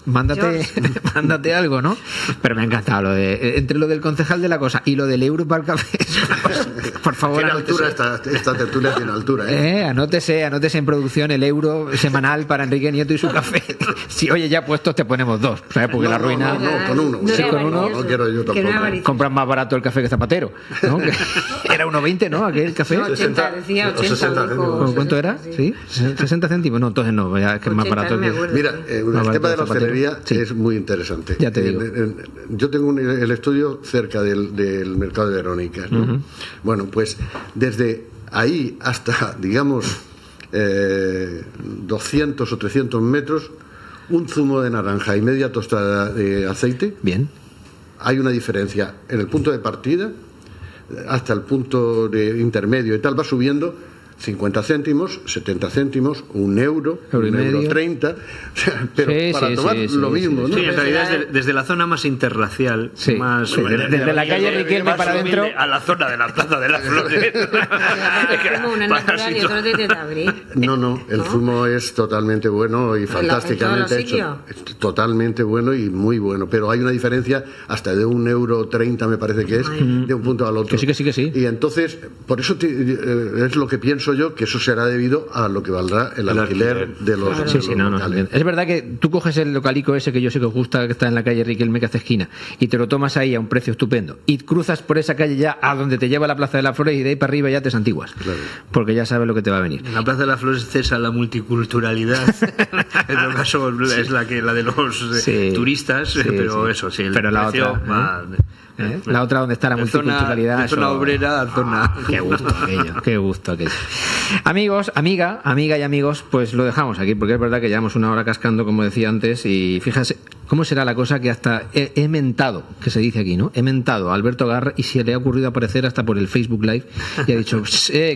mándate algo, ¿no? Pero me ha encantado lo de entre lo del concejal de la cosa y lo del euro para el café. Por favor, Tiene anótese. altura, esta tertulia tiene altura, ¿eh? Anótese en producción el euro semanal para Enrique Nieto y su café. Si oye, ya puestos te ponemos 2, ¿sabes? Porque la ruina. No, con uno. Sí, con uno. No quiero yo Que no era tampoco. avaricioso. Compran más barato el café que Zapatero, ¿no? Que era 1,20, ¿no? Aquel café. No, 80, decía 80. 60 dijo. céntimos. ¿Cuánto era? ¿Sí? ¿60 céntimos? No, entonces no, ya es que es más 80, barato no me que... acuerdo. Mira, Más el barato tema de la de Zapatero. hostelería Sí. es muy interesante. Ya te digo. Yo tengo el estudio cerca del mercado de Verónica, ¿no? Bueno, pues desde ahí hasta, digamos, 200 o 300 metros, un zumo de naranja y media tostada de aceite, Bien. hay una diferencia en el punto de partida hasta el punto de intermedio y tal, va subiendo 50 céntimos, 70 céntimos, €1, Euro y medio. €1,30, o sea, pero Sí, para sí, tomar sí, lo sí, mismo, sí, ¿no? Sí, en realidad es desde la zona más interracial, Sí. más Sí, desde la calle Riquelme para adentro. a la zona de la Plaza de las Flores. Como una natural y otro de Tetabrí. No, el zumo es totalmente bueno y en fantásticamente todos los hecho. Es totalmente bueno y muy bueno, pero hay una diferencia hasta de €1,30 me parece que es, de un punto al otro. Que sí. Y entonces, por eso es lo que pienso yo, que eso será debido a lo que valdrá el alquiler de los, Sí, sí, no, locales. es verdad que tú coges el localico ese que yo sé que os gusta, que está en la calle Riquelme, que hace esquina, y te lo tomas ahí a un precio estupendo, y cruzas por esa calle ya a donde te lleva la Plaza de las Flores y de ahí para arriba ya te santiguas, Claro. porque ya sabes lo que te va a venir. En la Plaza de las Flores cesa la multiculturalidad. En todo caso es la de los Sí. turistas, Sí, pero sí. eso, sí, el Pero la precio otra, va La otra donde está la multiculturalidad. De zona obrera a zona... Qué gusto aquello. Amigos, amiga y amigos, pues lo dejamos aquí, porque es verdad que llevamos una hora cascando, como decía antes, y fíjate cómo será la cosa que hasta he mentado, que se dice aquí, ¿no? He mentado a Alberto Garra y se le ha ocurrido aparecer hasta por el Facebook Live y ha dicho,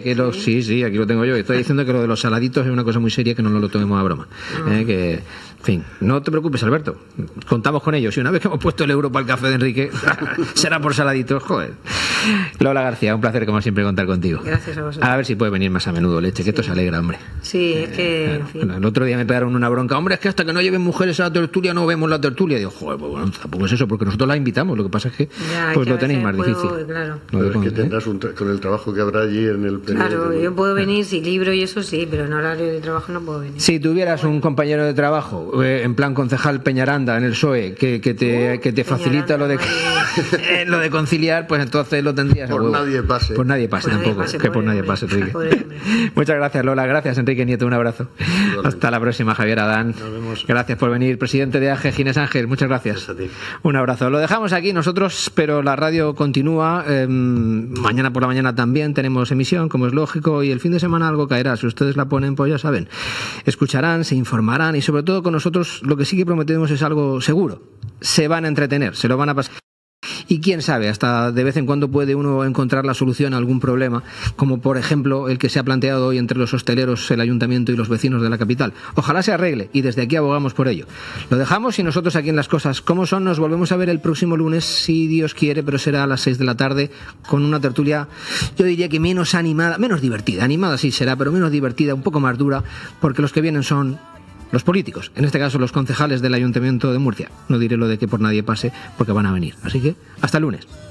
sí, aquí lo tengo yo. Estoy diciendo que lo de los saladitos es una cosa muy seria, que no nos lo tomemos a broma. Que, en fin, no te preocupes, Alberto. Contamos con ellos y una vez que hemos puesto el euro para el café de Enrique, será por saladitos, joder. Lola García, un placer como siempre contar contigo. Gracias a vosotros. A ver si puede venir más a menudo, Leche, que esto se alegra, hombre. Sí, es que... en fin. El otro día me pegaron una bronca, hombre, es que hasta que no lleven mujeres a la tertulia no vemos la tertulia. Digo, joder, pues bueno, tampoco es eso, porque nosotros la invitamos, lo que pasa es que pues lo tenéis más difícil. Claro. Pero es que tendrás con el trabajo que habrá allí en el... Claro, yo puedo venir si libro y eso sí, pero en horario de trabajo no puedo venir. Si tuvieras un compañero de trabajo, en plan concejal Peñaranda en el PSOE, que te facilita lo de lo de conciliar, pues entonces lo tendrías. Por nadie pase. Por nadie pase tampoco, que por nadie pase, Enrique. Muchas gracias, Lola, gracias, Enrique Nieto, un abrazo. Hasta la próxima, Javier Adán. Nos vemos. Gracias por venir, presidente de AGE, Ginés Ángel, muchas gracias. Gracias a ti. Un abrazo. Lo dejamos aquí nosotros, pero la radio continúa. Mañana por la mañana también tenemos emisión, como es lógico, y el fin de semana algo caerá. Si ustedes la ponen, pues ya saben, escucharán, se informarán y sobre todo con nosotros lo que sí que prometemos es algo seguro. Se van a entretener, se lo van a pasar. Y quién sabe, hasta de vez en cuando puede uno encontrar la solución a algún problema, como por ejemplo el que se ha planteado hoy entre los hosteleros, el ayuntamiento y los vecinos de la capital. Ojalá se arregle y desde aquí abogamos por ello. Lo dejamos y nosotros aquí en Las Cosas Como Son nos volvemos a ver el próximo lunes, si Dios quiere, pero será a las 6 de la tarde con una tertulia, yo diría que menos animada, menos divertida, animada sí será, pero menos divertida, un poco más dura, porque los que vienen son los políticos, en este caso los concejales del Ayuntamiento de Murcia. No diré lo de que por nadie pase, porque van a venir. Así que, hasta el lunes.